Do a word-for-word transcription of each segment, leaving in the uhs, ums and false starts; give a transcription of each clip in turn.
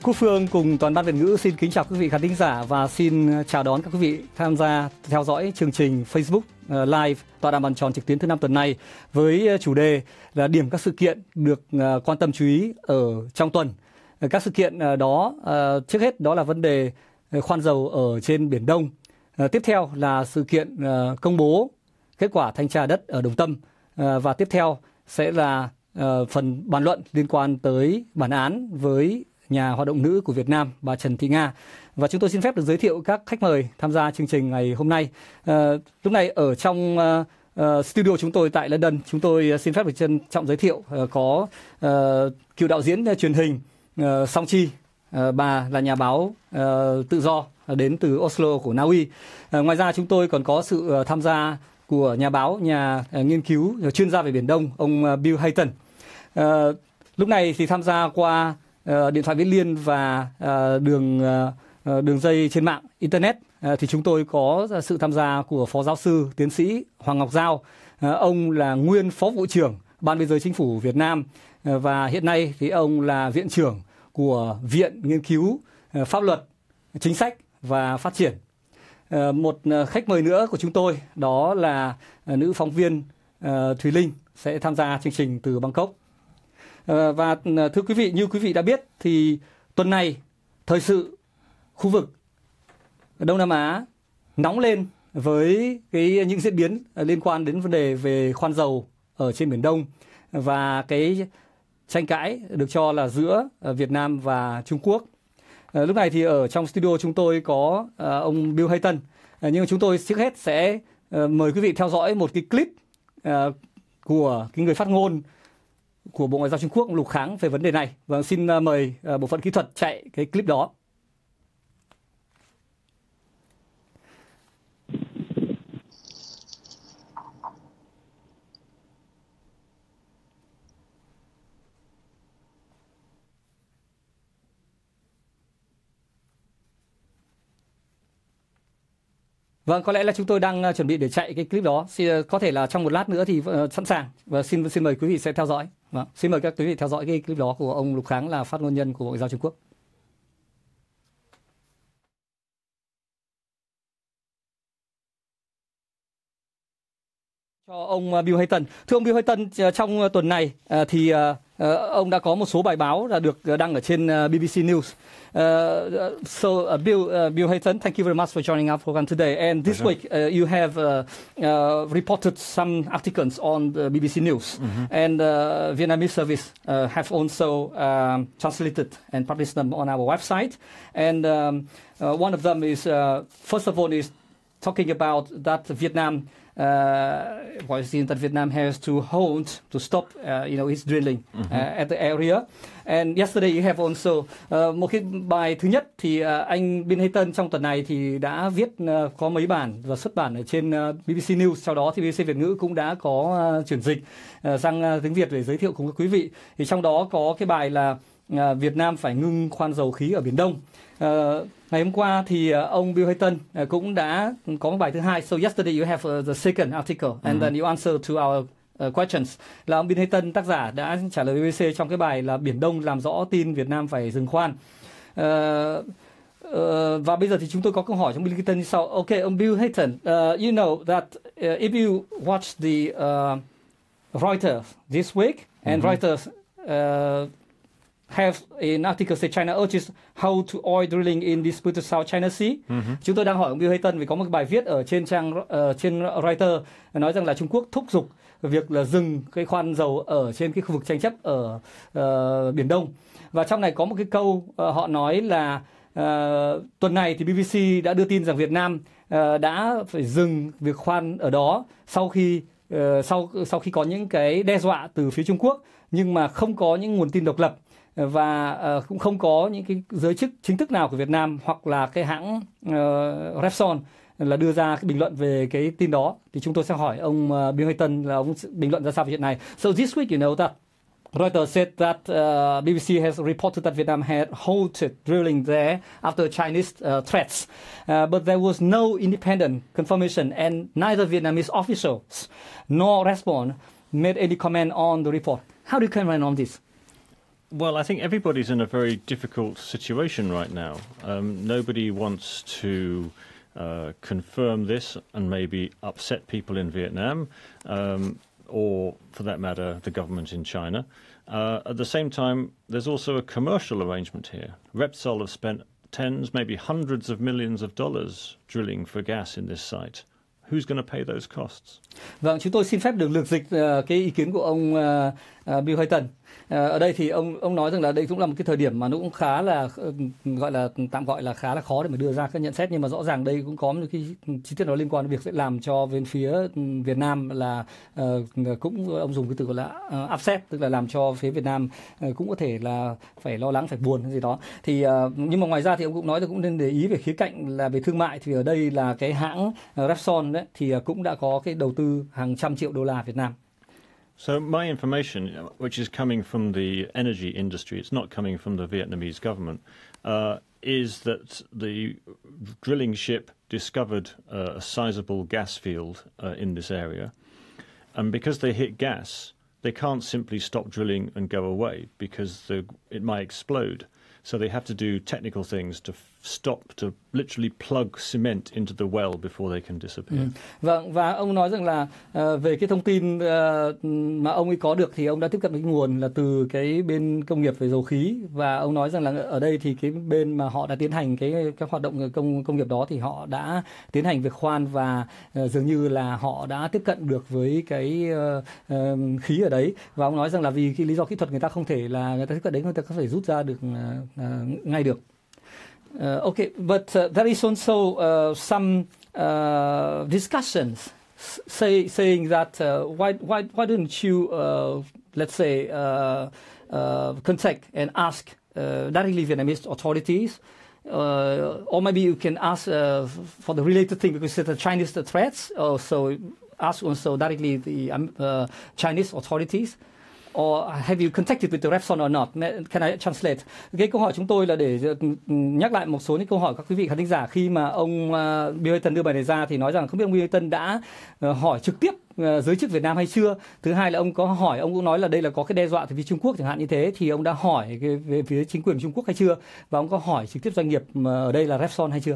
Quốc Phương cùng toàn ban Việt ngữ xin kính chào quý vị khán thính giả và xin chào đón các quý vị tham gia theo dõi chương trình Facebook Live tọa đàm bàn tròn trực tuyến thứ năm tuần này với chủ đề là điểm các sự kiện được quan tâm chú ý ở trong tuần. Các sự kiện đó trước hết đó là vấn đề khoan dầu ở trên Biển Đông. Tiếp theo là sự kiện công bố kết quả thanh tra đất ở Đồng Tâm và tiếp theo sẽ là phần bàn luận liên quan tới bản án với nhà hoạt động nữ của Việt Nam, bà Trần Thị Nga. Và chúng tôi xin phép được giới thiệu các khách mời tham gia chương trình ngày hôm nay. À, lúc này ở trong uh, uh, studio chúng tôi tại London, chúng tôi xin phép được trân trọng giới thiệu uh, có uh, cựu đạo diễn uh, truyền hình uh, Song Chi. Uh, bà là nhà báo uh, tự do uh, đến từ Oslo của Na Uy. Uh, ngoài ra chúng tôi còn có sự uh, tham gia của nhà báo, nhà uh, nghiên cứu, uh, chuyên gia về Biển Đông, ông uh, Bill Hayton. Uh, lúc này thì tham gia qua Uh, điện thoại viễn liên và uh, đường uh, đường dây trên mạng internet uh, thì chúng tôi có sự tham gia của phó giáo sư tiến sĩ Hoàng Ngọc Giao. Uh, ông là nguyên phó vụ trưởng Ban Biên giới Chính phủ Việt Nam uh, và hiện nay thì ông là viện trưởng của Viện Nghiên cứu uh, Pháp luật, Chính sách và Phát triển. Uh, một uh, khách mời nữa của chúng tôi đó là uh, nữ phóng viên uh, Thùy Linh sẽ tham gia chương trình từ Bangkok. Và thưa quý vị, như quý vị đã biết thì tuần này thời sự khu vực Đông Nam Á nóng lên với cái những diễn biến liên quan đến vấn đề về khoan dầu ở trên Biển Đông và cái tranh cãi được cho là giữa Việt Nam và Trung Quốc. Lúc này thì ở trong studio chúng tôi có ông Bill Hayton, nhưng chúng tôi trước hết sẽ mời quý vị theo dõi một cái clip của cái người phát ngôn của Bộ Ngoại giao Trung Quốc, Lục Kháng về vấn đề này. Và xin mời bộ phận kỹ thuật chạy cái clip đó. Vâng, có lẽ là chúng tôi đang chuẩn bị để chạy cái clip đó. Có thể là trong một lát nữa thì sẵn sàng. Và xin xin mời quý vị sẽ theo dõi. Vâng, xin mời các quý vị theo dõi cái clip đó của ông Lục Kháng là phát ngôn nhân của Bộ Ngoại giao Trung Quốc. Cho ông Bill Hayton. Thưa ông Bill Hayton, trong tuần này thì ông đã có một số bài báo là được đăng ở trên B B C News. Uh, so uh, Bill uh, Bill Hayton, thank you very much for joining our program today. And this week uh, you have uh, uh, reported some articles on the B B C News, mm-hmm. and uh, Vietnamese service uh, have also um, translated and published them on our website. And um, uh, one of them is, uh, first of all, is talking about that Vietnam. Uh, well, it seems that Vietnam has to hold to stop, uh, you know, its drilling mm-hmm. uh, at the area. And yesterday you have also uh, một cái bài thứ nhất thì uh, anh Bill Hayton trong tuần này thì đã viết uh, có mấy bản và xuất bản ở trên uh, B B C News. Sau đó thì B B C Việt ngữ cũng đã có uh, chuyển dịch uh, sang uh, tiếng Việt để giới thiệu cùng các quý vị. Thì trong đó có cái bài là uh, Việt Nam phải ngưng khoan dầu khí ở Biển Đông. Uh, ngày hôm qua thì uh, ông Bill Hayton uh, cũng đã có một bài thứ hai. So yesterday you have uh, the second article and mm-hmm. then you answer to our uh, questions. Là ông Bill Hayton, tác giả, đã trả lời B B C trong cái bài là Biển Đông làm rõ tin Việt Nam phải dừng khoan. Uh, uh, và bây giờ thì chúng tôi có câu hỏi trong Bill Hayton như sau. Okay, ông Bill Hayton, uh, you know that uh, if you watch the uh, Reuters this week and mm-hmm. Reuters uh, have an article say China urges how to oil drilling in disputed South China Sea. Mm-hmm. Chúng tôi đang hỏi ông Bill Hayton vì có một bài viết ở trên trang uh, trên Reuters nói rằng là Trung Quốc thúc giục việc là dừng cái khoan dầu ở trên cái khu vực tranh chấp ở uh, Biển Đông. Và trong này có một cái câu uh, họ nói là uh, tuần này thì B B C đã đưa tin rằng Việt Nam uh, đã phải dừng việc khoan ở đó sau khi uh, sau sau khi có những cái đe dọa từ phía Trung Quốc, nhưng mà không có những nguồn tin độc lập và uh, cũng không có những cái giới chức chính thức nào của Việt Nam hoặc là cái hãng uh, Repsol là đưa ra cái bình luận về cái tin đó. Thì chúng tôi sẽ hỏi ông uh, Bill Hayton là ông bình luận ra sao về chuyện này. So this week, you know that Reuters said that uh, B B C has reported that Vietnam had halted drilling there after Chinese uh, threats, uh, but there was no independent confirmation, and neither Vietnamese officials nor Repsol made any comment on the report. How do you comment on this? Well, I think everybody's in a very difficult situation right now. Um, nobody wants to uh, confirm this and maybe upset people in Vietnam, um, or, for that matter, the government in China. Uh, at the same time, there's also a commercial arrangement here. Repsol have spent tens, maybe hundreds of millions of dollars drilling for gas in this site. Who's going to pay those costs? Vâng, chúng tôi xin phép được lược dịch uh, cái ý kiến của ông uh, uh, Bill Hayton. Uh, ở đây thì ông ông nói rằng là đây cũng là một cái thời điểm mà nó cũng khá là uh, gọi là tạm gọi là khá là khó để mà đưa ra các nhận xét, nhưng mà rõ ràng đây cũng có một cái chi tiết đó liên quan đến việc sẽ làm cho bên phía Việt Nam là uh, cũng ông dùng cái từ gọi là uh, upset, tức là làm cho phía Việt Nam uh, cũng có thể là phải lo lắng, phải buồn cái gì đó. Thì uh, nhưng mà ngoài ra thì ông cũng nói là cũng nên để ý về khía cạnh là về thương mại, thì ở đây là cái hãng uh, Repsol đấy thì uh, cũng đã có cái đầu tư hàng trăm triệu đô la Việt Nam. So my information, which is coming from the energy industry, it's not coming from the Vietnamese government, uh, is that the drilling ship discovered uh, a sizable gas field uh, in this area. And because they hit gas, they can't simply stop drilling and go away because the, it might explode. So they have to do technical things to stop, to literally plug cement into the well before they can disappear. Ừ. Vâng, và ông nói rằng là uh, về cái thông tin uh, mà ông ấy có được thì ông đã tiếp cận cái nguồn là từ cái bên công nghiệp về dầu khí, và ông nói rằng là ở đây thì cái bên mà họ đã tiến hành cái các hoạt động công công nghiệp đó thì họ đã tiến hành việc khoan, và uh, dường như là họ đã tiếp cận được với cái uh, uh, khí ở đấy, và ông nói rằng là vì cái lý do kỹ thuật người ta không thể là người ta tiếp cận đấy, người ta có thể rút ra được uh, uh, ngay được. Uh, okay, but uh, there is also uh, some uh, discussions say, saying that uh, why why why don't you uh, let's say uh, uh, contact and ask uh, directly Vietnamese authorities, uh, or maybe you can ask uh, for the related thing because it's the Chinese threats. Also ask also directly the um, uh, Chinese authorities. Or have you contacted with the Repsol or not? Can I translate? Cái câu hỏi chúng tôi là để nhắc lại một số những câu hỏi các quý vị khán thính giả. Khi mà ông uh, Bill Hayton đưa bài này ra thì nói rằng không biết ông Bill Hayton đã uh, hỏi trực tiếp uh, giới chức Việt Nam hay chưa. Thứ hai là ông có hỏi, ông cũng nói là đây là có cái đe dọa từ phía Trung Quốc chẳng hạn như thế, thì ông đã hỏi cái, về phía chính quyền Trung Quốc hay chưa, và ông có hỏi trực tiếp doanh nghiệp mà ở đây là Repsol hay chưa.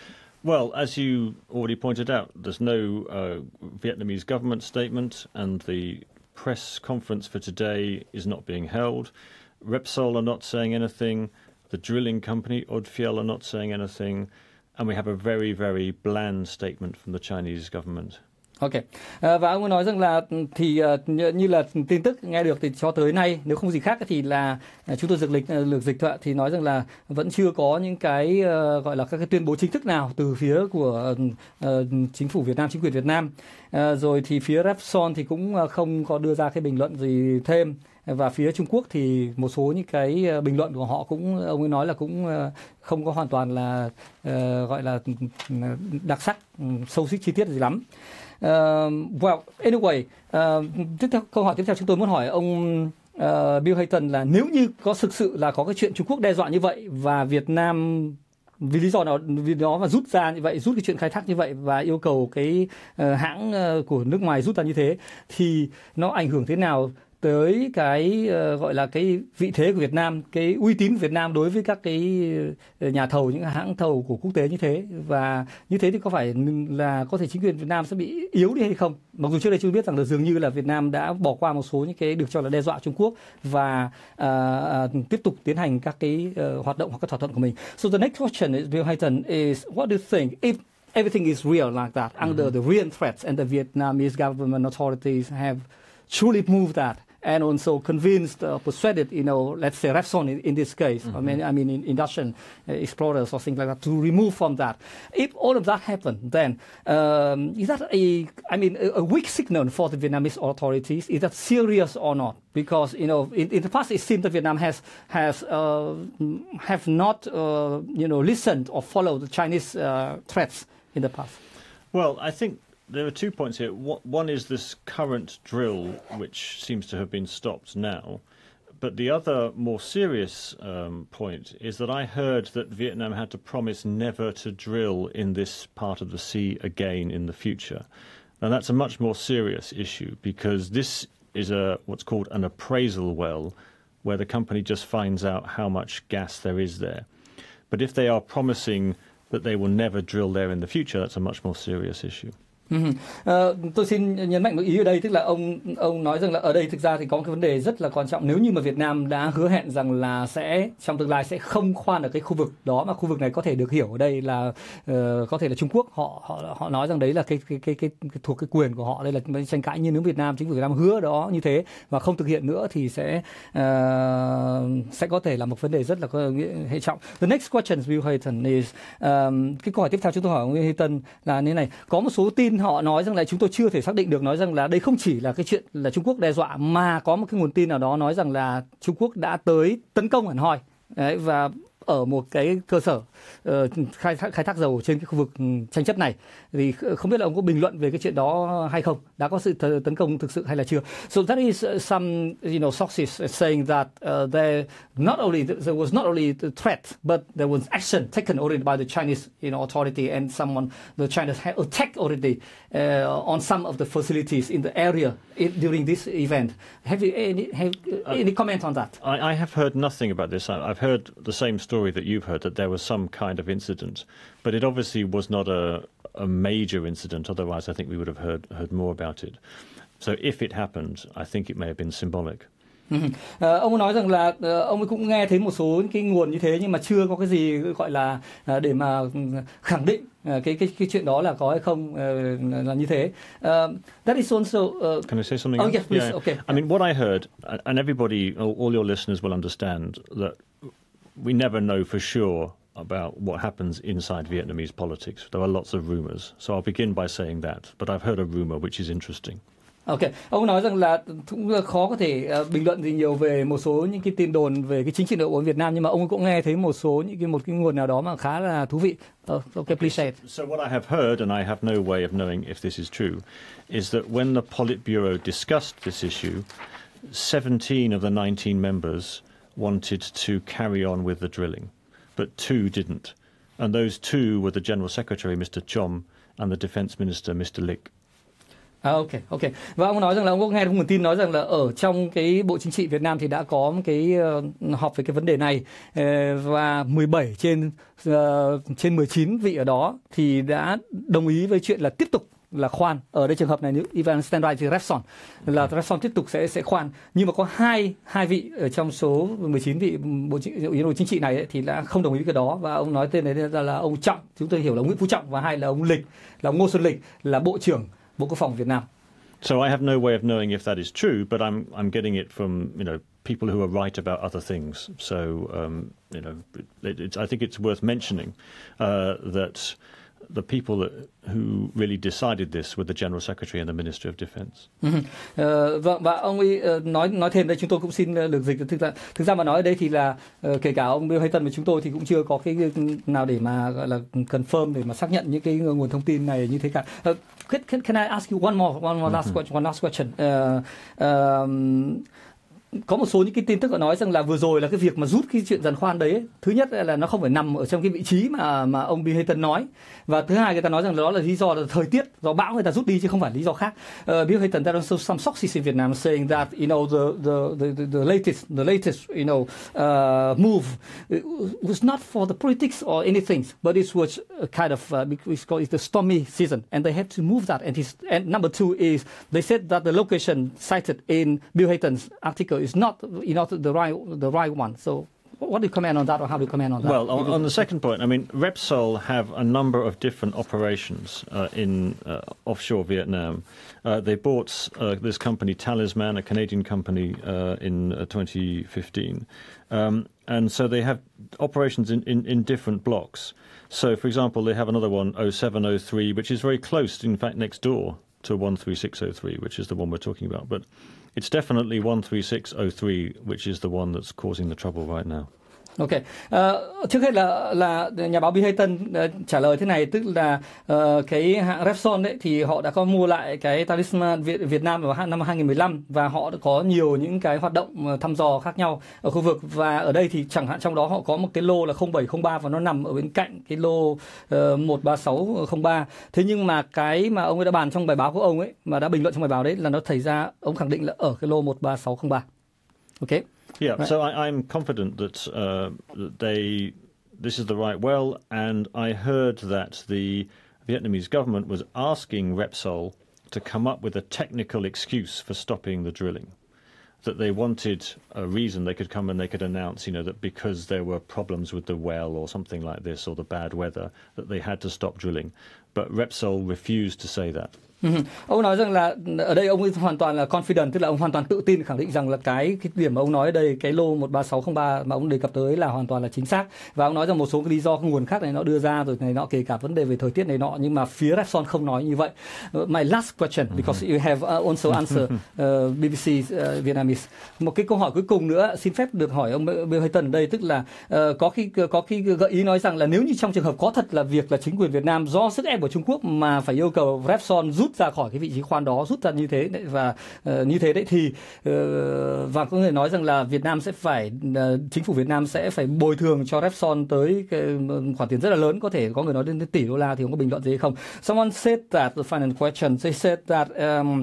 Well, as you already pointed out, there's no uh, Vietnamese government statement, and the press conference for today is not being held. Repsol are not saying anything. The drilling company, Odfjell, are not saying anything. And we have a very, very bland statement from the Chinese government. Ok, à, và ông nói rằng là thì uh, như là tin tức nghe được thì cho tới nay nếu không gì khác thì là uh, chúng tôi dịch lịch lược dịch thoại thì nói rằng là vẫn chưa có những cái uh, gọi là các cái tuyên bố chính thức nào từ phía của uh, chính phủ Việt Nam, chính quyền Việt Nam. Uh, rồi thì phía Repsol thì cũng uh, không có đưa ra cái bình luận gì thêm. Và phía Trung Quốc thì một số những cái bình luận của họ cũng, ông ấy nói là cũng không có hoàn toàn là uh, gọi là đặc sắc, sâu sắc chi tiết gì lắm. Uh, well, anyway, uh, tiếp theo câu hỏi tiếp theo chúng tôi muốn hỏi ông uh, Bill Hayton là nếu như có thực sự là có cái chuyện Trung Quốc đe dọa như vậy và Việt Nam vì lý do nào vì đó mà rút ra như vậy, rút cái chuyện khai thác như vậy và yêu cầu cái uh, hãng uh, của nước ngoài rút ra như thế, thì nó ảnh hưởng thế nào tới cái uh, gọi là cái vị thế của Việt Nam, cái uy tín của Việt Nam đối với các cái nhà thầu, những hãng thầu của quốc tế như thế, và như thế thì có phải là có thể chính quyền Việt Nam sẽ bị yếu đi hay không? Mặc dù trước đây chúng biết rằng là dường như là Việt Nam đã bỏ qua một số những cái được cho là đe dọa Trung Quốc và uh, uh, tiếp tục tiến hành các cái uh, hoạt động hoặc các thỏa thuận của mình. So the next question is, Bill Hayton, is what do you think if everything is real like that, mm-hmm. under the real threats, and the Vietnamese government authorities have truly moved that, and also convinced, uh, persuaded, you know, let's say Repsol in, in this case, mm-hmm. I mean, I mean, in industrial uh, explorers or things like that, to remove from that. If all of that happened, then um, is that a, I mean, a, a weak signal for the Vietnamese authorities? Is that serious or not? Because you know, in, in the past, it seems that Vietnam has has uh, have not, uh, you know, listened or followed the Chinese uh, threats in the past. Well, I think there are two points here. One is this current drill, which seems to have been stopped now. But the other more serious um, point is that I heard that Vietnam had to promise never to drill in this part of the sea again in the future. And that's a much more serious issue, because this is a what's called an appraisal well, where the company just finds out how much gas there is there. But if they are promising that they will never drill there in the future, that's a much more serious issue. Uh, tôi xin nhấn mạnh một ý ở đây, tức là ông ông nói rằng là ở đây thực ra thì có một cái vấn đề rất là quan trọng. Nếu như mà Việt Nam đã hứa hẹn rằng là sẽ trong tương lai sẽ không khoan ở cái khu vực đó, mà khu vực này có thể được hiểu ở đây là uh, có thể là Trung Quốc, họ họ họ nói rằng đấy là cái cái cái, cái, cái thuộc cái quyền của họ, đây là tranh cãi. Nhưng nếu Việt Nam, chính phủ Việt Nam hứa đó như thế và không thực hiện nữa thì sẽ uh, sẽ có thể là một vấn đề rất là hệ trọng. The next question, Bill Hayton, is um, cái câu hỏi tiếp theo chúng tôi hỏi ông Hayton là như này: có một số tin họ nói rằng là chúng tôi chưa thể xác định được, nói rằng là đây không chỉ là cái chuyện là Trung Quốc đe dọa, mà có một cái nguồn tin nào đó nói rằng là Trung Quốc đã tới tấn công hẳn hoi đấy, và ở một cái cơ sở uh, khai thác khai thác dầu trên cái khu vực tranh chấp này. Thì không biết là ông có bình luận về cái chuyện đó hay không, đã có sự th- tấn công thực sự hay là chưa. So that is uh, some you know sources saying that uh, there not only there was not only the threat, but there was action taken already by the Chinese you know authority, and someone the China had attacked already uh, on some of the facilities in the area in, during this event. Have you any have uh, any comment on that? I, I have heard nothing about this. I've heard the same story that you've heard, that there was some kind of incident, but it obviously was not a, a major incident. Otherwise, I think we would have heard heard more about it. So if it happened, I think it may have been symbolic. Uh, ông nói rằng là uh, ông ấy cũng nghe thấy một số cái nguồn như thế, nhưng mà chưa có cái gì gọi là uh, để mà khẳng định uh, cái cái cái chuyện đó là có hay không, uh, là như thế. Uh, that is also. Uh, Can I say something? Oh else? yes, please. Yeah. Okay. I mean, what I heard, and everybody, all your listeners will understand that we never know for sure about what happens inside Vietnamese politics. There are lots of rumors. So I'll begin by saying that. But I've heard a rumor which is interesting. Ok, ông nói rằng là cũng khó có thể uh, bình luận gì nhiều về một số những cái tin đồn về cái chính trị nội bộ Việt Nam, nhưng mà ông cũng nghe thấy một số những cái một cái nguồn nào đó mà khá là thú vị. Uh, ok, please say it. So what I have heard, and I have no way of knowing if this is true, is that when the Politburo discussed this issue, seventeen of the nineteen members wanted to carry on with the drilling, but two didn't. And those two were the General Secretary, Mister Chom, and the Defense Minister, Mister Lick. À, ok, ok. Và ông nói rằng là ông có nghe nguồn tin nói rằng là ở trong cái Bộ Chính trị Việt Nam thì đã có một cái uh, họp về cái vấn đề này, uh, và mười bảy trên uh, trên mười chín vị ở đó thì đã đồng ý với chuyện là tiếp tục là khoan. Ở đây trường hợp này nếu Ivan Standby thì Repsol là Repsol tiếp tục sẽ sẽ khoan, nhưng mà có hai hai vị ở trong số mười chín vị bộ chính, bộ chính trị này ấy, thì đã không đồng ý với cái đó, và ông nói tên này là, là ông Trọng, chúng tôi hiểu là Nguyễn Phú Trọng, và hai là ông Lịch, là ông Ngô Xuân Lịch, là Bộ trưởng Bộ Quốc phòng Việt Nam. So I have no way of knowing if that is true, but I'm I'm getting it from you know people who are right about other things. So um, you know, it, it, I think it's worth mentioning uh, that the people that, who really decided this were the General Secretary and the Ministry of Defense. Uh, vâng, và ông ấy uh, nói nói thêm đây, chúng tôi cũng xin uh, được dịch. Thực ra thực ra mà nói ở đây thì là uh, kể cả ông Bill Hayton và chúng tôi thì cũng chưa có cái nào để mà gọi là confirm, để mà xác nhận những cái nguồn thông tin này như thế cả. Uh, can, can, can I ask you one more one more last question? One last question. Uh, um, có một số những cái tin tức họ nói rằng là vừa rồi là cái việc mà rút cái chuyện giàn khoan đấy ấy, thứ nhất là nó không phải nằm ở trong cái vị trí mà mà ông Bill Hayton nói, và thứ hai người ta nói rằng đó là lý do là thời tiết, do bão người ta rút đi chứ không phải lý do khác. Uh, Bill Hayton, there are also some sources in Vietnam saying that you know the the the, the latest the latest you know uh, move was not for the politics or anything, but it was a kind of uh, we call it the stormy season, and they had to move that. And his and number two is they said that the location cited in Bill Hayton's article is not you know the right the right one. So what do you comment on that, or how do you comment on that? Well, on, on the second point, I mean, Repsol have a number of different operations uh, in uh, offshore Vietnam. Uh, they bought uh, this company Talisman, a Canadian company, uh, in uh, twenty fifteen. Um, and so they have operations in, in, in different blocks. So, for example, they have another one, oh seven oh three, which is very close, in fact, next door to one three six oh three, which is the one we're talking about. But it's definitely one three six oh three, which is the one that's causing the trouble right now. Ok, uh, trước hết là là nhà báo Bill Hayton uh, trả lời thế này, tức là uh, cái hãng Repsol đấy thì họ đã có mua lại cái Talisman Việt, Việt Nam vào năm hai không một năm, và họ đã có nhiều những cái hoạt động thăm dò khác nhau ở khu vực, và ở đây thì chẳng hạn trong đó họ có một cái lô là không bảy không ba và nó nằm ở bên cạnh cái lô uh, một ba sáu không ba. Thế nhưng mà cái mà ông ấy đã bàn trong bài báo của ông ấy, mà đã bình luận trong bài báo đấy, là nó thấy ra ông khẳng định là ở cái lô một ba sáu không ba. Ok. Yeah, Right. so I, I'm confident that, uh, that they this is the right well, and I heard that the Vietnamese government was asking Repsol to come up with a technical excuse for stopping the drilling. That they wanted a reason they could come and they could announce, you know, that because there were problems with the well or something like this or the bad weather, that they had to stop drilling. But Repsol refused to say that. Uh-huh. Ông nói rằng là ở đây ông ấy hoàn toàn là confident, tức là ông hoàn toàn tự tin khẳng định rằng là cái cái điểm mà ông nói ở đây, cái lô một ba sáu không ba mà ông đề cập tới là hoàn toàn là chính xác. Và ông nói rằng một số cái lý do cái nguồn khác này nó đưa ra rồi này nọ, kể cả vấn đề về thời tiết này nọ, nhưng mà phía Repsol không nói như vậy. Uh, my last question, because you have uh, also answered uh, B B C uh, Vietnamese. Một cái câu hỏi cuối cùng nữa xin phép được hỏi ông Bill Hayton ở đây, tức là uh, có khi có khi gợi ý nói rằng là nếu như trong trường hợp có thật là việc là chính quyền Việt Nam do sức ép của Trung Quốc mà phải yêu cầu Repsol rút ra khỏi cái vị trí khoan đó, rút ra như thế đấy, và uh, như thế đấy thì uh, và có người nói rằng là Việt Nam sẽ phải uh, chính phủ Việt Nam sẽ phải bồi thường cho Repsol tới cái khoản tiền rất là lớn, có thể có người nói đến tỷ đô la, thì ông có bình luận gì hay không? Someone said that the final question, they said that um,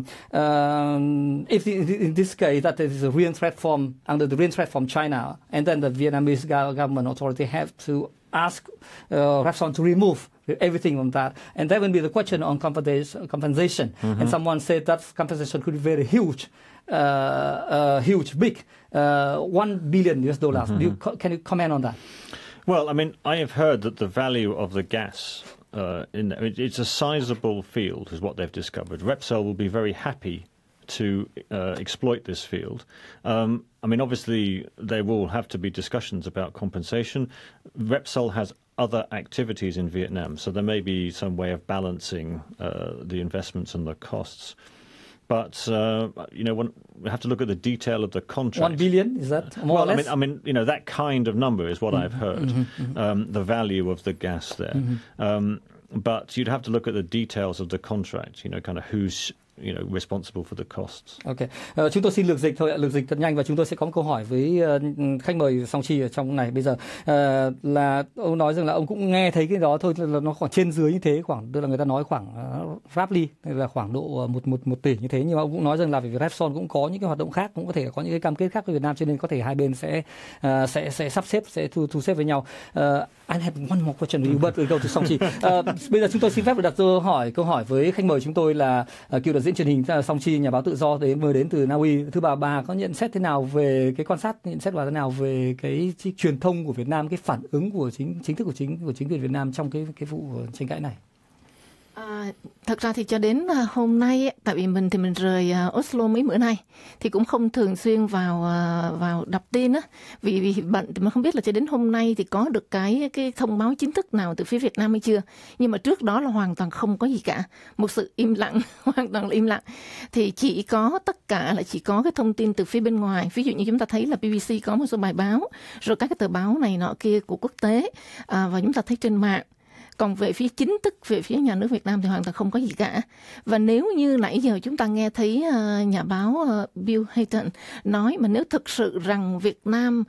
uh, if the, in this case that there is a real threat from under the real threat from China, and then the Vietnamese government authority have to ask uh, Repsol to remove everything from that, and that will be the question on compensation. compensation. Mm-hmm. And someone said that compensation could be very huge, uh, uh, huge, big, uh, one billion U S dollars. Mm-hmm. Do you, can you comment on that? Well, I mean, I have heard that the value of the gas, uh, in it's a sizable field, is what they've discovered. Repsol will be very happy to uh, exploit this field. Um, I mean, obviously, there will have to be discussions about compensation. Repsol has other activities in Vietnam, so there may be some way of balancing uh, the investments and the costs. But uh, you know, when, we have to look at the detail of the contract. One billion, is that more well, or less? I mean, I mean, you know, that kind of number is what mm-hmm. I've heard. Mm-hmm. Um, the value of the gas there. Mm-hmm. Um, but you'd have to look at the details of the contract. You know, kind of who's you know responsible for the costs. Ok, uh, chúng tôi xin lược dịch thôi, lược dịch thật nhanh, và chúng tôi sẽ có một câu hỏi với uh, khách mời Song Chi ở trong này bây giờ. Uh, là ông nói rằng là ông cũng nghe thấy cái đó thôi, là nó khoảng trên dưới như thế, khoảng tức là người ta nói khoảng uh, roughly là khoảng độ một một một tỷ như thế, nhưng mà ông cũng nói rằng là vì Repsol cũng có những cái hoạt động khác, cũng có thể có những cái cam kết khác với Việt Nam, cho nên có thể hai bên sẽ uh, sẽ sẽ sắp xếp, sẽ thu thu xếp với nhau. Uh, I have one more question with you, but we'll go to Song Chi. Uh, bây giờ chúng tôi xin phép được đặt câu hỏi câu hỏi với khách mời chúng tôi là uh, cựu đạo diễn truyền hình Song Chi, nhà báo tự do đến vừa đến từ Na Uy. Thưa bà, bà có nhận xét thế nào về cái quan sát, nhận xét bà thế nào về cái, cái truyền thông của Việt Nam, cái phản ứng của chính chính thức của chính của chính quyền Việt Nam trong cái cái vụ tranh cãi này? À, thật ra thì cho đến uh, hôm nay, tại vì mình thì mình rời uh, Oslo mấy bữa nay, thì cũng không thường xuyên vào uh, vào đọc tin á, vì vì bận thì mình không biết là cho đến hôm nay thì có được cái cái thông báo chính thức nào từ phía Việt Nam hay chưa. Nhưng mà trước đó là hoàn toàn không có gì cả, một sự im lặng, hoàn toàn là im lặng. Thì chỉ có tất cả là chỉ có cái thông tin từ phía bên ngoài. Ví dụ như chúng ta thấy là B B C có một số bài báo, rồi các cái tờ báo này nọ kia của quốc tế, uh, và chúng ta thấy trên mạng. Còn về phía chính thức, về phía nhà nước Việt Nam thì hoàn toàn không có gì cả. Và nếu như nãy giờ chúng ta nghe thấy uh, nhà báo uh, Bill Hayton nói, mà nếu thực sự rằng Việt Nam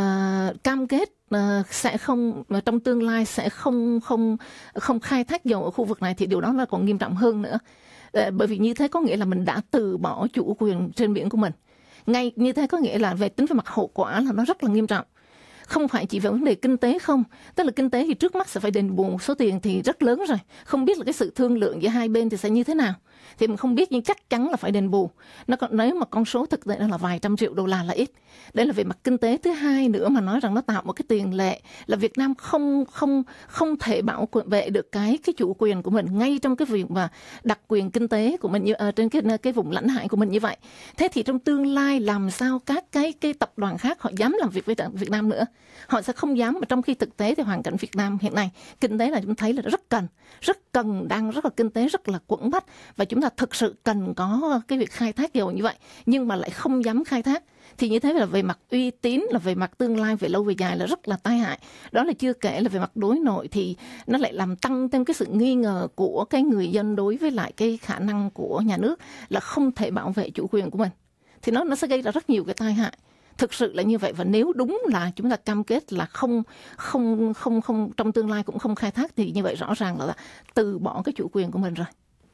uh, cam kết uh, sẽ không, trong tương lai sẽ không không không khai thác dầu ở khu vực này, thì điều đó là còn nghiêm trọng hơn nữa. Uh, bởi vì như thế có nghĩa là mình đã từ bỏ chủ quyền trên biển của mình. Ngay như thế có nghĩa là về tính về mặt hậu quả là nó rất là nghiêm trọng. Không phải chỉ về vấn đề kinh tế không, tức là kinh tế thì trước mắt sẽ phải đền bù số tiền thì rất lớn rồi, không biết là cái sự thương lượng giữa hai bên thì sẽ như thế nào, thì mình không biết, nhưng chắc chắn là phải đền bù. Nó còn nếu mà con số thực tế là vài trăm triệu đô la là ít. Đây là về mặt kinh tế. Thứ hai nữa mà nói rằng nó tạo một cái tiền lệ là Việt Nam không không không thể bảo vệ được cái cái chủ quyền của mình ngay trong cái việc mà đặc quyền kinh tế của mình như uh, trên cái cái vùng lãnh hải của mình như vậy. Thế thì trong tương lai làm sao các cái cái tập đoàn khác họ dám làm việc với Việt Nam nữa? Họ sẽ không dám, mà trong khi thực tế thì hoàn cảnh Việt Nam hiện nay kinh tế là chúng thấy là rất cần, rất cần, đang rất là kinh tế rất là quẫn bách, và chúng ta thực sự cần có cái việc khai thác dầu như vậy, nhưng mà lại không dám khai thác. Thì như thế là về mặt uy tín, là về mặt tương lai về lâu về dài là rất là tai hại. Đó là chưa kể là về mặt đối nội thì nó lại làm tăng thêm cái sự nghi ngờ của cái người dân đối với lại cái khả năng của nhà nước là không thể bảo vệ chủ quyền của mình. Thì nó nó sẽ gây ra rất nhiều cái tai hại. Thực sự là như vậy, và nếu đúng là chúng ta cam kết là không không không không trong tương lai cũng không khai thác, thì như vậy rõ ràng là từ bỏ cái chủ quyền của mình rồi.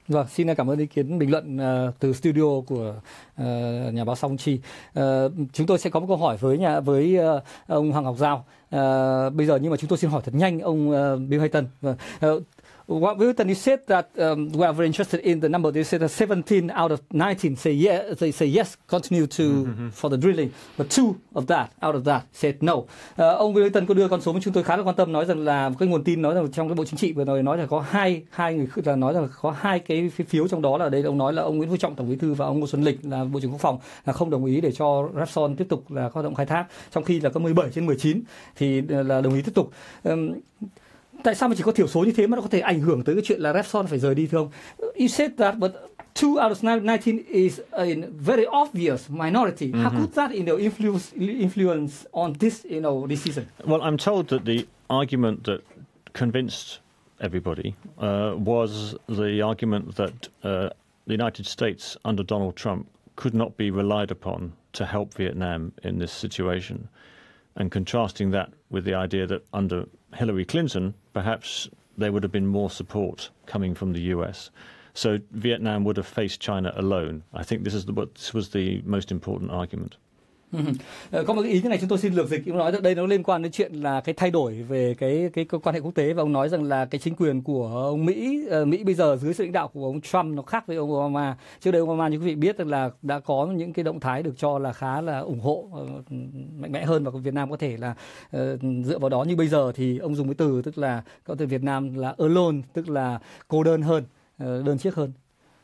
Vâng, xin cảm ơn ý kiến bình luận uh, từ studio của uh, nhà báo Song Chi. Uh, chúng tôi sẽ có một câu hỏi với nhà với uh, ông Hoàng Ngọc Giao. Uh, bây giờ nhưng mà chúng tôi xin hỏi thật nhanh ông uh, Bill Hayton. Uh, What Bill Hayton, you said that um, we are very interested in the number. You said that seventeen out of nineteen say yes. They say yes, continue to mm-hmm. for the drilling, but two of that out of that said no. Uh, ông Bill Hayton có đưa con số mà chúng tôi khá là quan tâm, nói rằng là cái nguồn tin nói rằng trong cái Bộ Chính trị vừa rồi nói là có hai hai người là nói rằng là có hai cái phiếu trong đó, là đây ông nói là ông Nguyễn Phú Trọng Tổng Bí thư và ông Ngô Xuân Lịch là Bộ trưởng Quốc phòng là không đồng ý để cho Repsol tiếp tục là hoạt động khai thác, trong khi là có mười bảy trên mười chín thì là đồng ý tiếp tục. Um, Tại sao mà chỉ có thiểu số như thế mà nó có thể ảnh hưởng tới cái chuyện là Repsol phải rời đi thưa ông? You said that, but two out of nineteen is a very obvious minority. Mm-hmm. How could that, you know, influence influence on this, you know, decision? Well, I'm told that the argument that convinced everybody uh, was the argument that uh, the United States under Donald Trump could not be relied upon to help Vietnam in this situation, and contrasting that with the idea that under Hillary Clinton, perhaps there would have been more support coming from the U S. So Vietnam would have faced China alone. I think this is the, what this was the most important argument. Uh-huh. Có một cái ý thế này chúng tôi xin lược dịch, ông nói đây nó liên quan đến chuyện là cái thay đổi về cái cái quan hệ quốc tế, và ông nói rằng là cái chính quyền của ông Mỹ uh, Mỹ bây giờ dưới sự lãnh đạo của ông Trump nó khác với ông Obama. Trước đây ông Obama như quý vị biết là đã có những cái động thái được cho là khá là ủng hộ uh, mạnh mẽ hơn, và Việt Nam có thể là uh, dựa vào đó. Như bây giờ thì ông dùng cái từ tức là có thể Việt Nam là alone, tức là cô đơn hơn, uh, đơn chiếc hơn.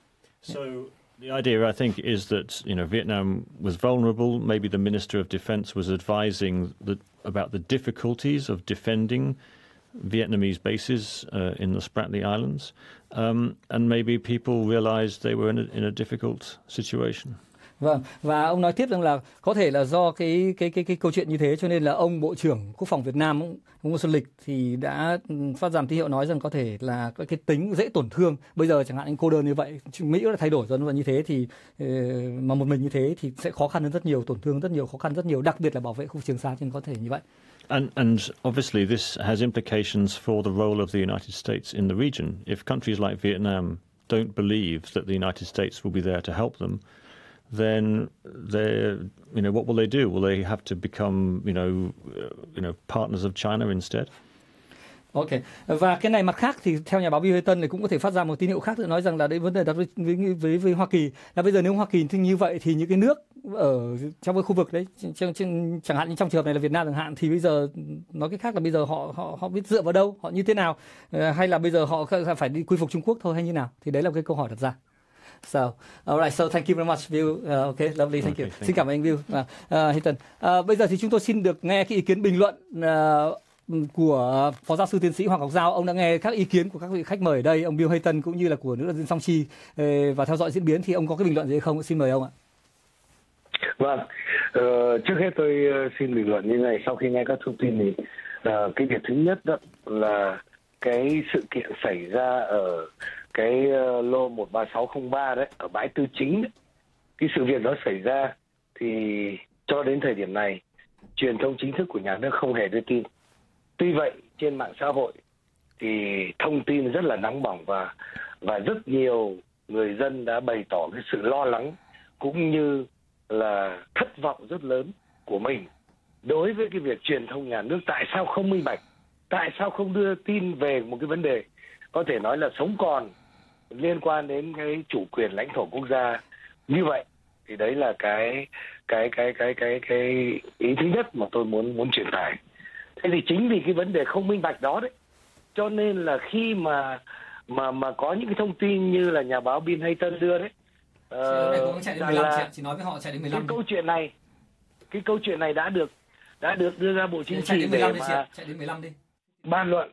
So the idea, I think, is that, you know, Vietnam was vulnerable. Maybe the Minister of Defense was advising the, about the difficulties of defending Vietnamese bases uh, in the Spratly Islands, um, and maybe people realized they were in a, in a difficult situation. Vâng, và ông nói tiếp rằng là có thể là do cái cái cái cái câu chuyện như thế cho nên là ông Bộ trưởng Quốc phòng Việt Nam, ông, ông Ngô Xuân Lịch thì đã phát giảm tín hiệu nói rằng có thể là cái, cái tính dễ tổn thương. Bây giờ chẳng hạn anh cô đơn như vậy, Mỹ đã thay đổi dần và như thế thì mà một mình như thế thì sẽ khó khăn hơn rất nhiều, tổn thương rất nhiều, khó khăn rất nhiều, đặc biệt là bảo vệ khu Trường Sa, cho nên có thể như vậy. And, and obviously this has implications for the role of the United States in the region. If countries like Vietnam don't believe that the United States will be there to help them, then they, you know, what will they do? Will they have to become, you know, you know, partners of China instead? Ok, và cái này mặt khác thì theo nhà báo Bill Hayton này cũng có thể phát ra một tín hiệu khác, nữa nói rằng là đây vấn đề đặt với, với, với, với Hoa Kỳ là bây giờ nếu Hoa Kỳ thì như vậy thì những cái nước ở trong cái khu vực đấy, ch- ch- chẳng hạn như trong trường hợp này là Việt Nam chẳng hạn, thì bây giờ nói cái khác là bây giờ họ họ họ biết dựa vào đâu, họ như thế nào, hay là bây giờ họ phải đi quy phục Trung Quốc thôi hay như nào, thì đấy là cái câu hỏi đặt ra. So, alright, so thank you very much, Bill. Uh, okay, lovely, thank okay, you. Thank xin cảm ơn anh Bill. Uh, uh, Hayton. Uh, bây giờ thì chúng tôi xin được nghe cái ý kiến bình luận uh, của Phó Giáo sư Tiến sĩ Hoàng Ngọc Giao. Ông đã nghe các ý kiến của các vị khách mời ở đây, ông Bill Hayton cũng như là của nữ luật sư Song Chi, uh, và theo dõi diễn biến thì ông có cái bình luận gì không? Xin mời ông ạ. Vâng, uh, trước hết tôi uh, xin bình luận như này. Sau khi nghe các thông tin thì uh, cái việc thứ nhất đó là cái sự kiện xảy ra ở cái uh, lô một ba sáu không ba đấy, ở bãi Tư Chính đấy. Cái sự việc đó xảy ra thì cho đến thời điểm này truyền thông chính thức của nhà nước không hề đưa tin. Tuy vậy trên mạng xã hội thì thông tin rất là nóng bỏng, và và rất nhiều người dân đã bày tỏ cái sự lo lắng cũng như là thất vọng rất lớn của mình đối với cái việc truyền thông nhà nước tại sao không minh bạch, tại sao không đưa tin về một cái vấn đề có thể nói là sống còn liên quan đến cái chủ quyền lãnh thổ quốc gia như vậy. Thì đấy là cái cái cái cái cái cái ý thứ nhất mà tôi muốn muốn truyền tải. Thế thì chính vì cái vấn đề không minh bạch đó đấy, cho nên là khi mà mà mà có những cái thông tin như là nhà báo Bill Hayton đưa đấy, uh, chạy đến mười lăm, là chỉ nói với họ chạy đến mười lăm. Cái câu chuyện này, cái câu chuyện này đã được đã được đưa ra Bộ Chính trị để mà chạy đến mười lăm đi. Bàn luận.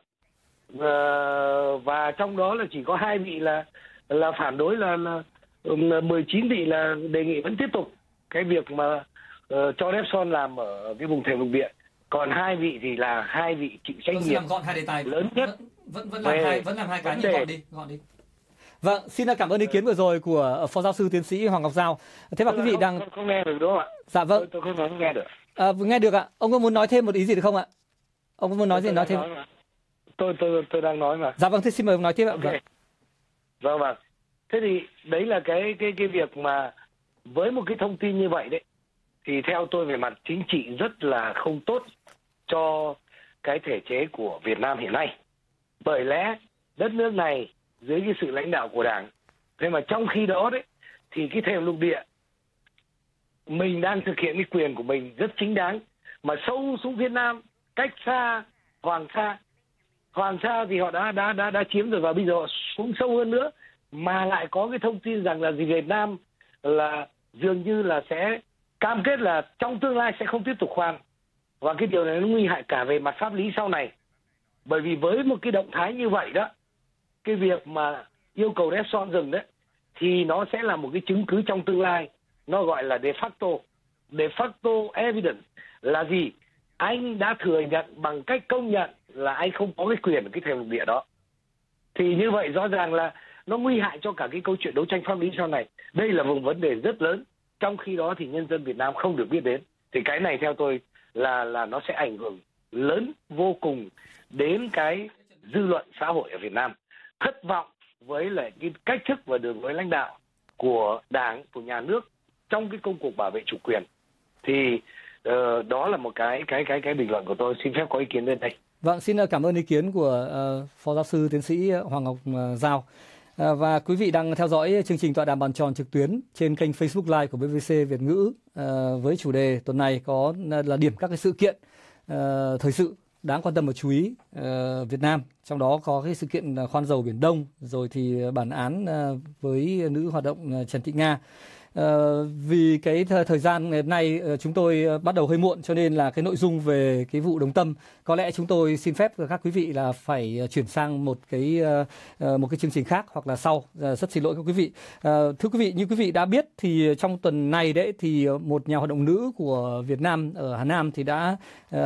Uh, và trong đó là chỉ có hai vị là là phản đối, là, là mười chín vị là đề nghị vẫn tiếp tục cái việc mà uh, cho Repsol làm ở cái vùng thềm lục địa, còn hai vị thì là hai vị chịu trách nhiệm làm gọn hai đề tài lớn nhất, vẫn vẫn, vẫn làm hai vẫn làm hai cái nhưng gọn đi gọn đi. Vâng, xin cảm ơn ý kiến vừa rồi của Phó Giáo sư Tiến sĩ Hoàng Ngọc Giao. Thế mà quý vị không, đang không, không nghe được đúng không ạ? Dạ vâng. Tôi, tôi không nghe được. À, nghe được ạ. Ông có muốn nói thêm một ý gì được không ạ? Ông có muốn nói tôi gì nói thêm? Nói tôi tôi tôi đang nói mà. Dạ vâng, thế xin mời ông nói tiếp ạ. Okay. Vâng vâng. Thế thì đấy là cái cái cái việc mà với một cái thông tin như vậy đấy, thì theo tôi về mặt chính trị rất là không tốt cho cái thể chế của Việt Nam hiện nay. Bởi lẽ đất nước này dưới cái sự lãnh đạo của Đảng, thế mà trong khi đó đấy thì cái thềm lục địa mình đang thực hiện cái quyền của mình rất chính đáng, mà sâu xuống phía Nam cách xa Hoàng Sa. Hoàng Sa thì họ đã đã đã đã chiếm rồi, và bây giờ họ xuống sâu hơn nữa, mà lại có cái thông tin rằng là gì Việt Nam là dường như là sẽ cam kết là trong tương lai sẽ không tiếp tục khoan. Và cái điều này nó nguy hại cả về mặt pháp lý sau này. Bởi vì với một cái động thái như vậy đó, cái việc mà yêu cầu Repsol dừng đấy thì nó sẽ là một cái chứng cứ trong tương lai, nó gọi là de facto. De facto evidence là gì? Anh đã thừa nhận bằng cách công nhận là anh không có cái quyền ở cái thềm lục địa đó. Thì như vậy rõ ràng là nó nguy hại cho cả cái câu chuyện đấu tranh pháp lý sau này. Đây là một vấn đề rất lớn. Trong khi đó thì nhân dân Việt Nam không được biết đến. Thì cái này theo tôi là là nó sẽ ảnh hưởng lớn vô cùng đến cái dư luận xã hội ở Việt Nam. Thất vọng với lại cái cách thức và đường lối lãnh đạo của Đảng, của nhà nước trong cái công cuộc bảo vệ chủ quyền. Thì uh, đó là một cái cái cái cái bình luận của tôi. Xin phép có ý kiến lên đây. Vâng, xin cảm ơn ý kiến của uh, Phó Giáo sư Tiến sĩ Hoàng Ngọc uh, Giao. Uh, và quý vị đang theo dõi chương trình tọa đàm bàn tròn trực tuyến trên kênh Facebook Live của bê vê xê Việt ngữ uh, với chủ đề tuần này có uh, là điểm các cái sự kiện uh, thời sự đáng quan tâm và chú ý uh, Việt Nam, trong đó có cái sự kiện uh, khoan dầu Biển Đông, rồi thì bản án uh, với nữ hoạt động uh, Trần Thị Nga. Uh, vì cái th- thời gian ngày hôm nay uh, chúng tôi uh, bắt đầu hơi muộn, cho nên là cái nội dung về cái vụ Đồng Tâm có lẽ chúng tôi xin phép các quý vị là phải uh, chuyển sang một cái uh, uh, một cái chương trình khác hoặc là sau. Uh, rất xin lỗi các quý vị. Uh, thưa quý vị, như quý vị đã biết thì trong tuần này đấy thì một nhà hoạt động nữ của Việt Nam ở Hà Nam thì đã uh,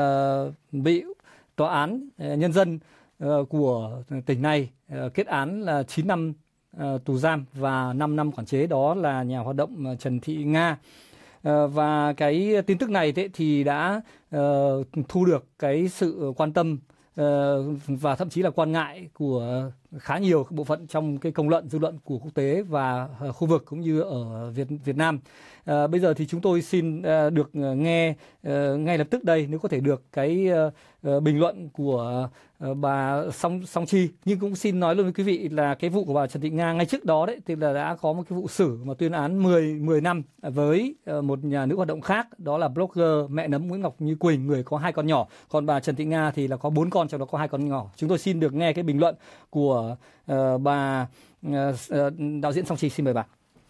bị tòa án uh, nhân dân uh, của tỉnh này uh, kết án là chín năm Uh, tù giam và năm năm quản chế, đó là nhà hoạt động uh, Trần Thị Nga. Uh, và cái tin tức này thế thì đã uh, thu được cái sự quan tâm uh, và thậm chí là quan ngại của khá nhiều bộ phận trong cái công luận, dư luận của quốc tế và uh, khu vực cũng như ở Việt Việt Nam. Uh, bây giờ thì chúng tôi xin uh, được uh, nghe uh, ngay lập tức đây, nếu có thể được cái uh, uh, bình luận của uh, bà Song Song Chi. Nhưng cũng xin nói luôn với quý vị là cái vụ của bà Trần Thị Nga ngay trước đó đấy thì là đã có một cái vụ xử mà tuyên án mười năm với uh, một nhà nữ hoạt động khác, đó là blogger mẹ nấm Nguyễn Ngọc Như Quỳnh, người có hai con nhỏ. Còn bà Trần Thị Nga thì là có bốn con, trong đó có hai con nhỏ. Chúng tôi xin được nghe cái bình luận của uh, bà uh, uh, đạo diễn Song Chi. Xin mời bà.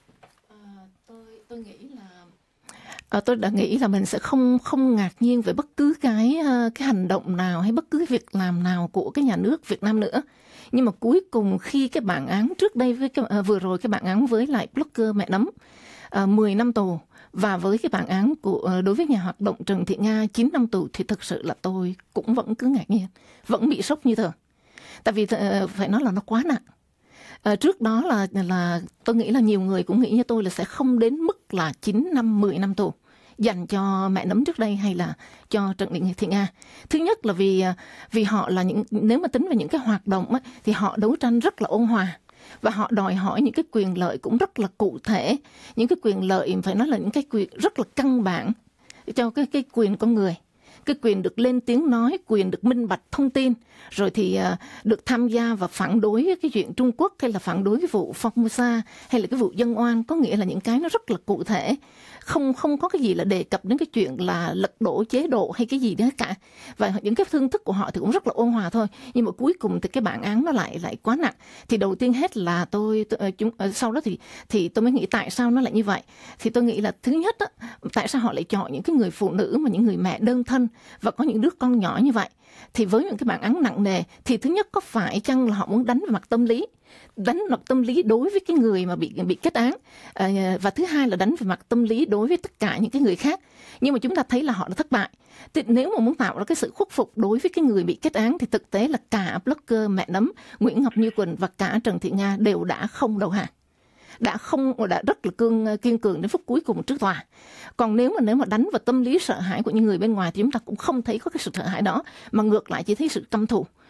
Tôi tôi nghĩ là à, tôi đã nghĩ là mình sẽ không không ngạc nhiên về bất cứ cái cái hành động nào hay bất cứ cái việc làm nào của cái nhà nước Việt Nam nữa. Nhưng mà cuối cùng khi cái bản án trước đây với cái, à, vừa rồi cái bản án với lại blogger mẹ nấm à, mười năm tù và với cái bản án của à, đối với nhà hoạt động Trần Thị Nga chín năm tù thì thực sự là tôi cũng vẫn cứ ngạc nhiên, vẫn bị sốc như thường. Tại vì à, phải nói là nó quá nặng. À, trước đó là là tôi nghĩ là nhiều người cũng nghĩ như tôi là sẽ không đến mức là chín năm, mười năm tù dành cho mẹ nấm trước đây hay là cho Trần Thị Nga. Thứ nhất là vì vì họ là những, nếu mà tính về những cái hoạt động ấy, thì họ đấu tranh rất là ôn hòa và họ đòi hỏi những cái quyền lợi cũng rất là cụ thể, những cái quyền lợi phải nói là những cái quyền rất là căn bản cho cái cái quyền con người. Cái quyền được lên tiếng nói, quyền được minh bạch thông tin, rồi thì uh, được tham gia và phản đối cái chuyện Trung Quốc hay là phản đối cái vụ Formosa hay là cái vụ Dân Oan, có nghĩa là những cái nó rất là cụ thể. Không không có cái gì là đề cập đến cái chuyện là lật đổ chế độ hay cái gì đó cả. Và những cái phương thức của họ thì cũng rất là ôn hòa thôi. Nhưng mà cuối cùng thì cái bản án nó lại lại quá nặng. Thì đầu tiên hết là tôi, tôi chúng, sau đó thì thì tôi mới nghĩ tại sao nó lại như vậy. Thì tôi nghĩ là thứ nhất á, tại sao họ lại chọn những cái người phụ nữ mà những người mẹ đơn thân và có những đứa con nhỏ như vậy. Thì với những cái bản án nặng nề thì thứ nhất có phải chăng là họ muốn đánh về mặt tâm lý, đánh mặt tâm lý đối với cái người mà bị bị kết án, à, và thứ hai là đánh về mặt tâm lý đối với tất cả những cái người khác. Nhưng mà chúng ta thấy là họ đã thất bại. Thì nếu mà muốn tạo ra cái sự khuất phục đối với cái người bị kết án thì thực tế là cả blogger mẹ nấm Nguyễn Ngọc Như Quỳnh và cả Trần Thị Nga đều đã không đầu hàng, đã không đã rất là cương kiên cường đến phút cuối cùng trước tòa. Còn nếu mà nếu mà đánh vào tâm lý sợ hãi của những người bên ngoài thì chúng ta cũng không thấy có cái sự sợ hãi đó, mà ngược lại chỉ thấy sự căm thù.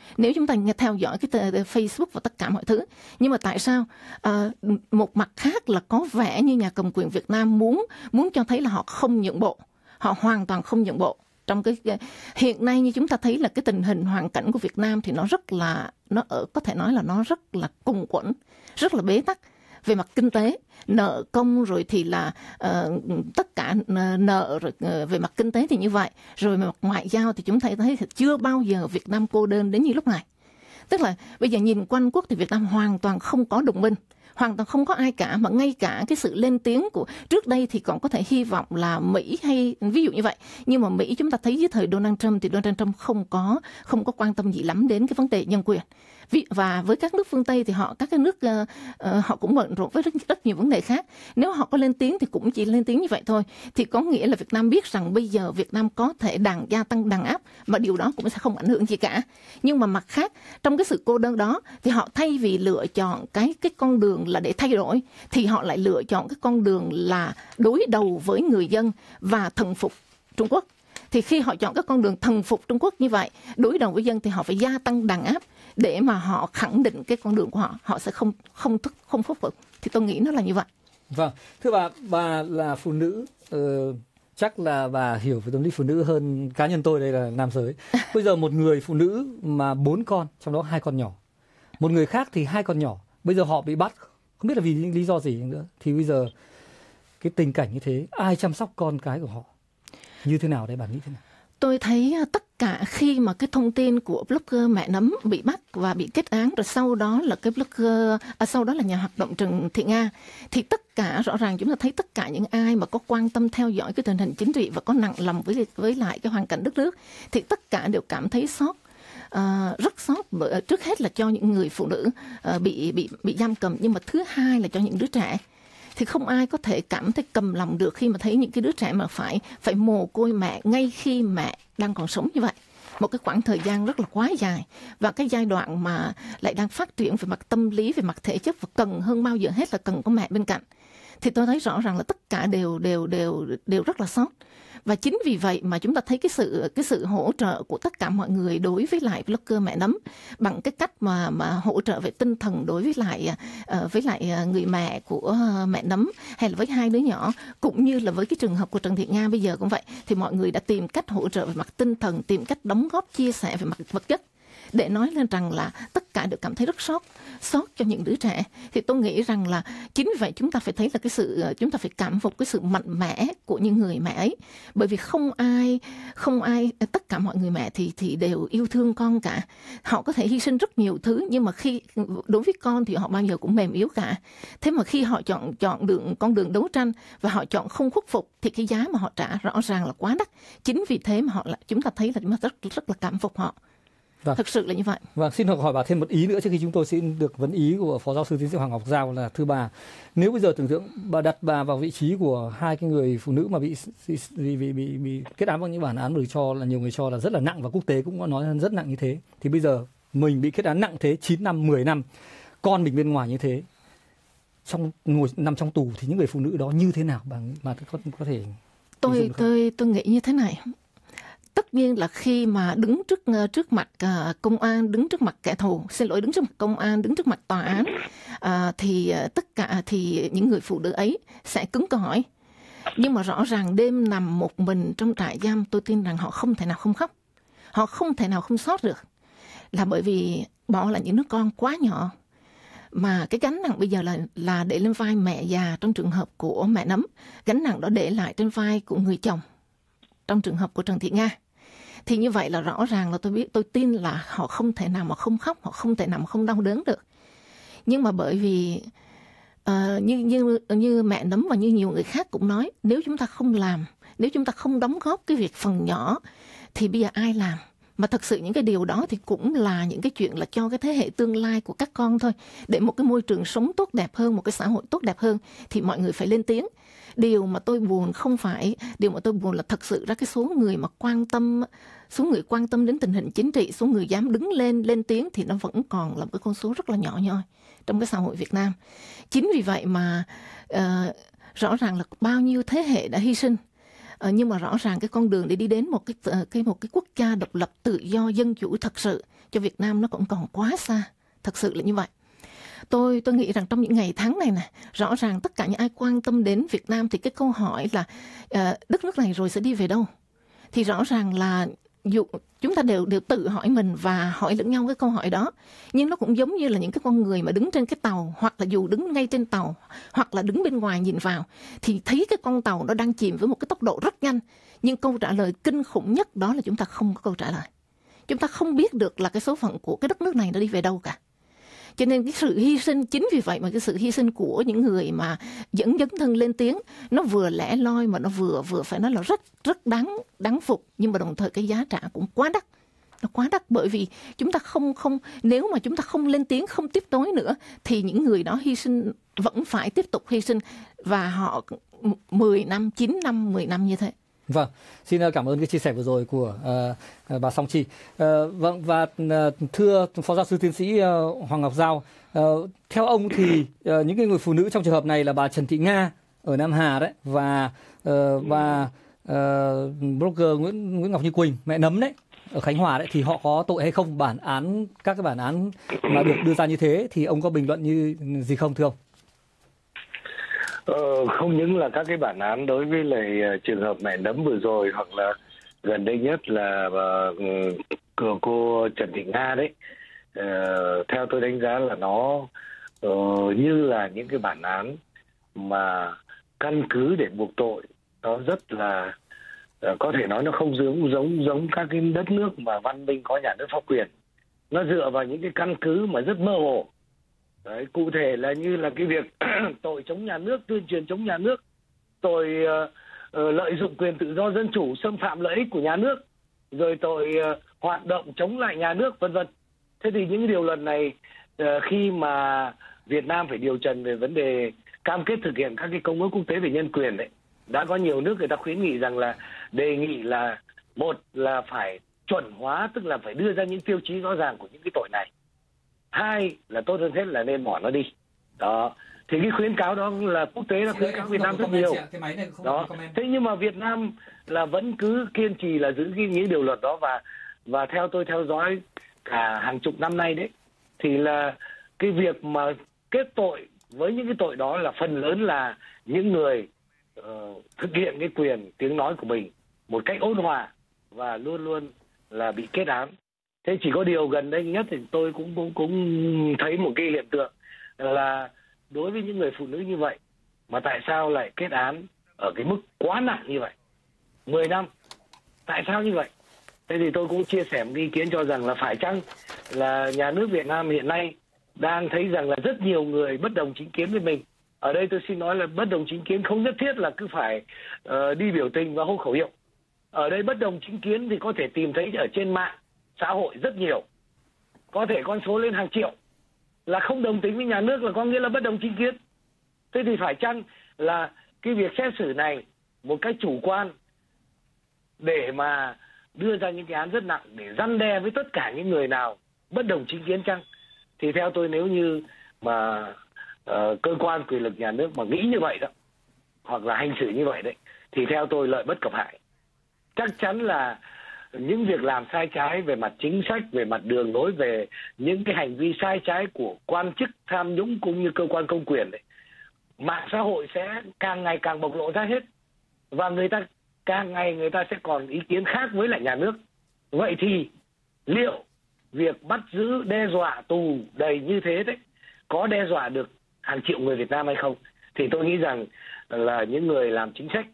nếu chúng ta theo dõi cái Facebook và tất cả mọi thứ. Nhưng mà tại sao à, một mặt khác là có vẻ như nhà cầm quyền Việt Nam muốn muốn cho thấy là họ không nhượng bộ, họ hoàn toàn không nhượng bộ. Trong cái hiện nay như chúng ta thấy là cái tình hình hoàn cảnh của Việt Nam thì nó rất là nó ở có thể nói là nó rất là cùng quẫn, rất là bế tắc về mặt kinh tế, nợ công rồi thì là uh, tất cả nợ rồi uh, về mặt kinh tế thì như vậy, rồi về mặt ngoại giao thì chúng ta thấy thì chưa bao giờ Việt Nam cô đơn đến như lúc này. Tức là bây giờ nhìn quanh quốc thì Việt Nam hoàn toàn không có đồng minh, hoàn toàn không có ai cả, mà ngay cả cái sự lên tiếng của trước đây thì còn có thể hy vọng là Mỹ hay ví dụ như vậy, nhưng mà Mỹ chúng ta thấy dưới thời Donald Trump thì Donald Trump không có không có quan tâm gì lắm đến cái vấn đề nhân quyền. Và với các nước phương Tây thì họ các cái nước uh, uh, họ cũng bận rộn với rất, rất nhiều vấn đề khác. Nếu họ có lên tiếng thì cũng chỉ lên tiếng như vậy thôi. Thì có nghĩa là Việt Nam biết rằng bây giờ Việt Nam có thể đàn gia tăng đàn áp, mà điều đó cũng sẽ không ảnh hưởng gì cả. Nhưng mà mặt khác, trong cái sự cô đơn đó thì họ thay vì lựa chọn cái cái con đường là để thay đổi, thì họ lại lựa chọn cái con đường là đối đầu với người dân và thần phục Trung Quốc. Thì khi họ chọn cái con đường thần phục Trung Quốc như vậy, đối đầu với dân, thì họ phải gia tăng đàn áp để mà họ khẳng định cái con đường của họ, họ sẽ không không thức không khuất phục. Thì tôi nghĩ nó là như vậy. Vâng, thưa bà, bà là phụ nữ, uh, chắc là bà hiểu về tâm lý phụ nữ hơn cá nhân tôi đây là nam giới. Bây giờ một người phụ nữ mà bốn con, trong đó hai con nhỏ, một người khác thì hai con nhỏ, bây giờ họ bị bắt, không biết là vì lý do gì nữa, thì bây giờ cái tình cảnh như thế, ai chăm sóc con cái của họ như thế nào đấy, bà nghĩ thế nào? Tôi thấy tất cả khi mà cái thông tin của blogger Mẹ Nấm bị bắt và bị kết án, rồi sau đó là cái blogger, à, sau đó là nhà hoạt động Trần Thị Nga, thì tất cả rõ ràng chúng ta thấy tất cả những ai mà có quan tâm theo dõi cái tình hình chính trị và có nặng lòng với với lại cái hoàn cảnh đất nước, thì tất cả đều cảm thấy sót. Uh, rất sót, trước hết là cho những người phụ nữ uh, bị bị bị giam cầm, nhưng mà thứ hai là cho những đứa trẻ. Thì không ai có thể cảm thấy cầm lòng được khi mà thấy những cái đứa trẻ mà phải phải mồ côi mẹ ngay khi mẹ đang còn sống như vậy. Một cái khoảng thời gian rất là quá dài, và cái giai đoạn mà lại đang phát triển về mặt tâm lý, về mặt thể chất, và cần hơn bao giờ hết là cần có mẹ bên cạnh. Thì tôi thấy rõ ràng là tất cả đều đều đều đều rất là sót. Và chính vì vậy mà chúng ta thấy cái sự cái sự hỗ trợ của tất cả mọi người đối với lại blogger Mẹ Nấm, bằng cái cách mà mà hỗ trợ về tinh thần đối với lại uh, với lại người mẹ của Mẹ Nấm, hay là với hai đứa nhỏ, cũng như là với cái trường hợp của Trần Thị Nga bây giờ cũng vậy, thì mọi người đã tìm cách hỗ trợ về mặt tinh thần, tìm cách đóng góp chia sẻ về mặt vật chất, để nói lên rằng là tất cả đều cảm thấy rất sót, sót cho những đứa trẻ. Thì tôi nghĩ rằng là chính vì vậy chúng ta phải thấy là cái sự, chúng ta phải cảm phục cái sự mạnh mẽ của những người mẹ ấy, bởi vì không ai, không ai, tất cả mọi người mẹ thì thì đều yêu thương con cả. Họ có thể hy sinh rất nhiều thứ, nhưng mà khi đối với con thì họ bao giờ cũng mềm yếu cả. Thế mà khi họ chọn chọn đường con đường đấu tranh và họ chọn không khuất phục, thì cái giá mà họ trả rõ ràng là quá đắt. Chính vì thế mà họ là, chúng ta thấy là chúng ta rất rất là cảm phục họ. Vâng. Thực sự là như vậy. Vâng, xin hỏi bà thêm một ý nữa trước khi chúng tôi xin được vấn ý của Phó Giáo sư Tiến sĩ Hoàng Ngọc Giao là, thưa bà, nếu bây giờ tưởng tượng bà đặt bà vào vị trí của hai cái người phụ nữ mà bị bị bị, bị, bị kết án bằng những bản án mà được cho là nhiều người cho là rất là nặng, và quốc tế cũng có nói rất nặng như thế, thì bây giờ mình bị kết án nặng thế, chín năm, mười năm, con mình bên ngoài như thế, trong ngồi nằm trong tù, thì những người phụ nữ đó như thế nào bà mà có có thể tôi tôi tôi nghĩ như thế này. Tất nhiên là khi mà đứng trước trước mặt uh, công an, đứng trước mặt kẻ thù, xin lỗi, đứng trước mặt công an, đứng trước mặt tòa án, uh, thì uh, tất cả thì những người phụ nữ ấy sẽ cứng cỏi. Nhưng mà rõ ràng đêm nằm một mình trong trại giam, tôi tin rằng họ không thể nào không khóc, họ không thể nào không xót được, là bởi vì bỏ lại những đứa con quá nhỏ. Mà cái gánh nặng bây giờ là là để lên vai mẹ già trong trường hợp của Mẹ Nấm, gánh nặng đó để lại trên vai của người chồng trong trường hợp của Trần Thị Nga. Thì như vậy là rõ ràng là tôi biết, tôi tin là họ không thể nào mà không khóc, họ không thể nào mà không đau đớn được. Nhưng mà bởi vì uh, như như như Mẹ Nấm và như nhiều người khác cũng nói, nếu chúng ta không làm, nếu chúng ta không đóng góp cái việc phần nhỏ, thì bây giờ ai làm? Mà thật sự những cái điều đó thì cũng là những cái chuyện là cho cái thế hệ tương lai của các con thôi, để một cái môi trường sống tốt đẹp hơn, một cái xã hội tốt đẹp hơn, thì mọi người phải lên tiếng. Điều mà tôi buồn không phải, điều mà tôi buồn là thật sự ra cái số người mà quan tâm, số người quan tâm đến tình hình chính trị, số người dám đứng lên lên tiếng thì nó vẫn còn là một cái con số rất là nhỏ nhoi trong cái xã hội Việt Nam. Chính vì vậy mà uh, rõ ràng là bao nhiêu thế hệ đã hy sinh. Uh, nhưng mà rõ ràng cái con đường để đi đến một cái uh, cái một cái quốc gia độc lập, tự do, dân chủ thật sự cho Việt Nam nó cũng còn quá xa. Thật sự là như vậy. Tôi tôi nghĩ rằng trong những ngày tháng này nè, rõ ràng tất cả những ai quan tâm đến Việt Nam thì cái câu hỏi là uh, đất nước này rồi sẽ đi về đâu? Thì rõ ràng là dù chúng ta đều đều tự hỏi mình và hỏi lẫn nhau cái câu hỏi đó, nhưng nó cũng giống như là những cái con người mà đứng trên cái tàu, hoặc là dù đứng ngay trên tàu, hoặc là đứng bên ngoài nhìn vào, thì thấy cái con tàu nó đang chìm với một cái tốc độ rất nhanh, nhưng câu trả lời kinh khủng nhất đó là chúng ta không có câu trả lời. Chúng ta không biết được là cái số phận của cái đất nước này nó đi về đâu cả. Cho nên cái sự hy sinh, chính vì vậy mà cái sự hy sinh của những người mà dẫn dấn thân lên tiếng, nó vừa lẻ loi mà nó vừa vừa phải nói là rất rất đáng đáng phục, nhưng mà đồng thời cái giá trả cũng quá đắt. Nó quá đắt, bởi vì chúng ta không không nếu mà chúng ta không lên tiếng, không tiếp nối nữa, thì những người đó hy sinh vẫn phải tiếp tục hy sinh, và họ mười năm, chín năm, mười năm như thế. Vâng, xin cảm ơn cái chia sẻ vừa rồi của uh, bà Song Chi. Uh, vâng, và uh, thưa Phó Giáo sư Tiến sĩ uh, Hoàng Ngọc Giao, uh, theo ông thì uh, những cái người phụ nữ trong trường hợp này là bà Trần Thị Nga ở Nam Hà đấy, và uh, và uh, blogger Nguyễn Nguyễn Ngọc Như Quỳnh, mẹ Nấm đấy, ở Khánh Hòa đấy, thì họ có tội hay không? Bản án, các cái bản án mà được đưa ra như thế thì ông có bình luận như gì không, thưa ông? Ờ, không những là các cái bản án đối với lại uh, trường hợp mẹ Nấm vừa rồi, hoặc là gần đây nhất là uh, cô, cô Trần Thị Nga đấy, uh, theo tôi đánh giá là nó uh, như là những cái bản án mà căn cứ để buộc tội, nó rất là uh, có thể nói nó không giống giống giống các cái đất nước mà văn minh có nhà nước pháp quyền. Nó dựa vào những cái căn cứ mà rất mơ hồ. Đấy, cụ thể là như là cái việc tội chống nhà nước, tuyên truyền chống nhà nước, tội uh, uh, lợi dụng quyền tự do dân chủ, xâm phạm lợi ích của nhà nước, rồi tội uh, hoạt động chống lại nhà nước, vân vân. Thế thì những cái điều luật này uh, khi mà Việt Nam phải điều trần về vấn đề cam kết thực hiện các cái công ước quốc tế về nhân quyền đấy, đã có nhiều nước người ta khuyến nghị rằng là đề nghị là một là phải chuẩn hóa, tức là phải đưa ra những tiêu chí rõ ràng của những cái tội này. Hai là tốt hơn hết là nên bỏ nó đi. Đó. Thì cái khuyến cáo đó là quốc tế là khuyến cáo Việt Nam rất nhiều. Đó. Thế nhưng mà Việt Nam là vẫn cứ kiên trì là giữ cái những điều luật đó, và và theo tôi theo dõi cả hàng chục năm nay đấy, thì là cái việc mà kết tội với những cái tội đó là phần lớn là những người uh, thực hiện cái quyền tiếng nói của mình một cách ôn hòa và luôn luôn là bị kết án. Thế chỉ có điều gần đây nhất thì tôi cũng cũng cũng thấy một cái hiện tượng là đối với những người phụ nữ như vậy mà tại sao lại kết án ở cái mức quá nặng như vậy, mười năm, tại sao như vậy? Thế thì tôi cũng chia sẻ một ý kiến cho rằng là phải chăng là nhà nước Việt Nam hiện nay đang thấy rằng là rất nhiều người bất đồng chính kiến với mình. Ở đây tôi xin nói là bất đồng chính kiến không nhất thiết là cứ phải uh, đi biểu tình và hô khẩu hiệu. Ở đây bất đồng chính kiến thì có thể tìm thấy ở trên mạng xã hội rất nhiều, có thể con số lên hàng triệu, là không đồng tính với nhà nước là có nghĩa là bất đồng chính kiến. Thế thì phải chăng là cái việc xét xử này một cách chủ quan để mà đưa ra những cái án rất nặng để răn đe với tất cả những người nào bất đồng chính kiến chăng? Thì theo tôi, nếu như mà uh, cơ quan quyền lực nhà nước mà nghĩ như vậy đó, hoặc là hành xử như vậy đấy, thì theo tôi lợi bất cập hại. Chắc chắn là những việc làm sai trái về mặt chính sách, về mặt đường lối, về những cái hành vi sai trái của quan chức tham nhũng cũng như cơ quan công quyền đấy, mạng xã hội sẽ càng ngày càng bộc lộ ra hết, và người ta càng ngày người ta sẽ còn ý kiến khác với lại nhà nước. Vậy thì liệu việc bắt giữ, đe dọa, tù đầy như thế đấy có đe dọa được hàng triệu người Việt Nam hay không? Thì tôi nghĩ rằng là những người làm chính sách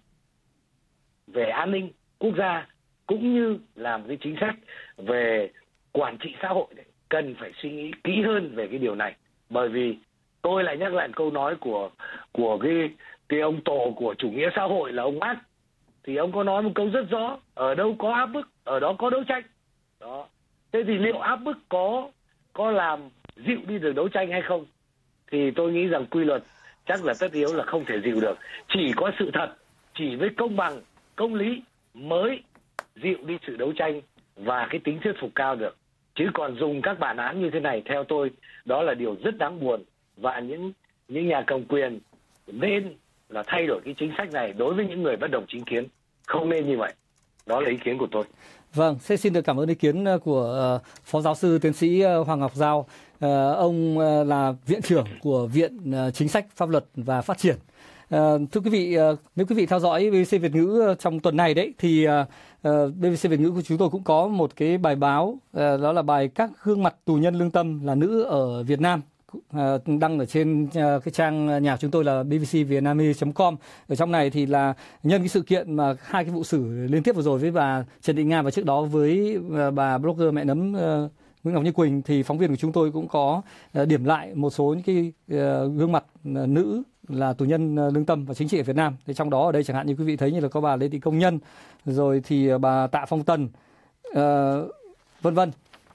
về an ninh quốc gia cũng như làm cái chính sách về quản trị xã hội đấy, cần phải suy nghĩ kỹ hơn về cái điều này. Bởi vì tôi lại nhắc lại câu nói của của cái cái ông tổ của chủ nghĩa xã hội là ông Marx, thì ông có nói một câu rất rõ: ở đâu có áp bức, ở đó có đấu tranh. Đó. Thế thì liệu áp bức có có làm dịu đi được đấu tranh hay không? Thì tôi nghĩ rằng quy luật chắc là tất yếu là không thể dịu được. Chỉ có sự thật, chỉ với công bằng, công lý mới dịu đi sự đấu tranh và cái tính thuyết phục cao được. Chứ còn dùng các bản án như thế này, theo tôi đó là điều rất đáng buồn, và những những nhà cầm quyền nên là thay đổi cái chính sách này đối với những người bất đồng chính kiến. Không nên như vậy. Đó là ý kiến của tôi. Vâng, xin được cảm ơn ý kiến của uh, Phó Giáo sư Tiến sĩ uh, Hoàng Ngọc Giao. Uh, ông uh, là Viện trưởng của Viện uh, Chính sách Pháp luật và Phát triển. Uh, thưa quý vị, uh, nếu quý vị theo dõi bê bê xê Việt ngữ trong tuần này đấy, thì uh, uh, bê bê xê Việt ngữ của chúng tôi cũng có một cái bài báo, uh, đó là bài Các gương mặt tù nhân lương tâm là nữ ở Việt Nam, Uh, đăng ở trên uh, cái trang nhà chúng tôi là b b c vietnamese chấm com. Ở trong này thì là nhân cái sự kiện mà hai cái vụ xử liên tiếp vừa rồi với bà Trần Thị Nga và trước đó với uh, bà blogger mẹ nấm uh, Nguyễn Ngọc Như Quỳnh, thì phóng viên của chúng tôi cũng có uh, điểm lại một số những cái uh, gương mặt uh, nữ là tù nhân uh, lương tâm và chính trị ở Việt Nam. Thì trong đó ở đây chẳng hạn như quý vị thấy như là có bà Lê Thị Công Nhân, rồi thì uh, bà Tạ Phong Tần, uh, vân vân.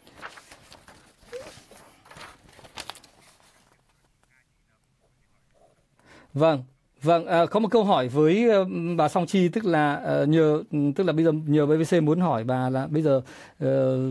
Vâng, vâng, à, có một câu hỏi với uh, bà Song Chi, tức là uh, nhờ, tức là bây giờ nhờ bê bê xê muốn hỏi bà là bây giờ uh,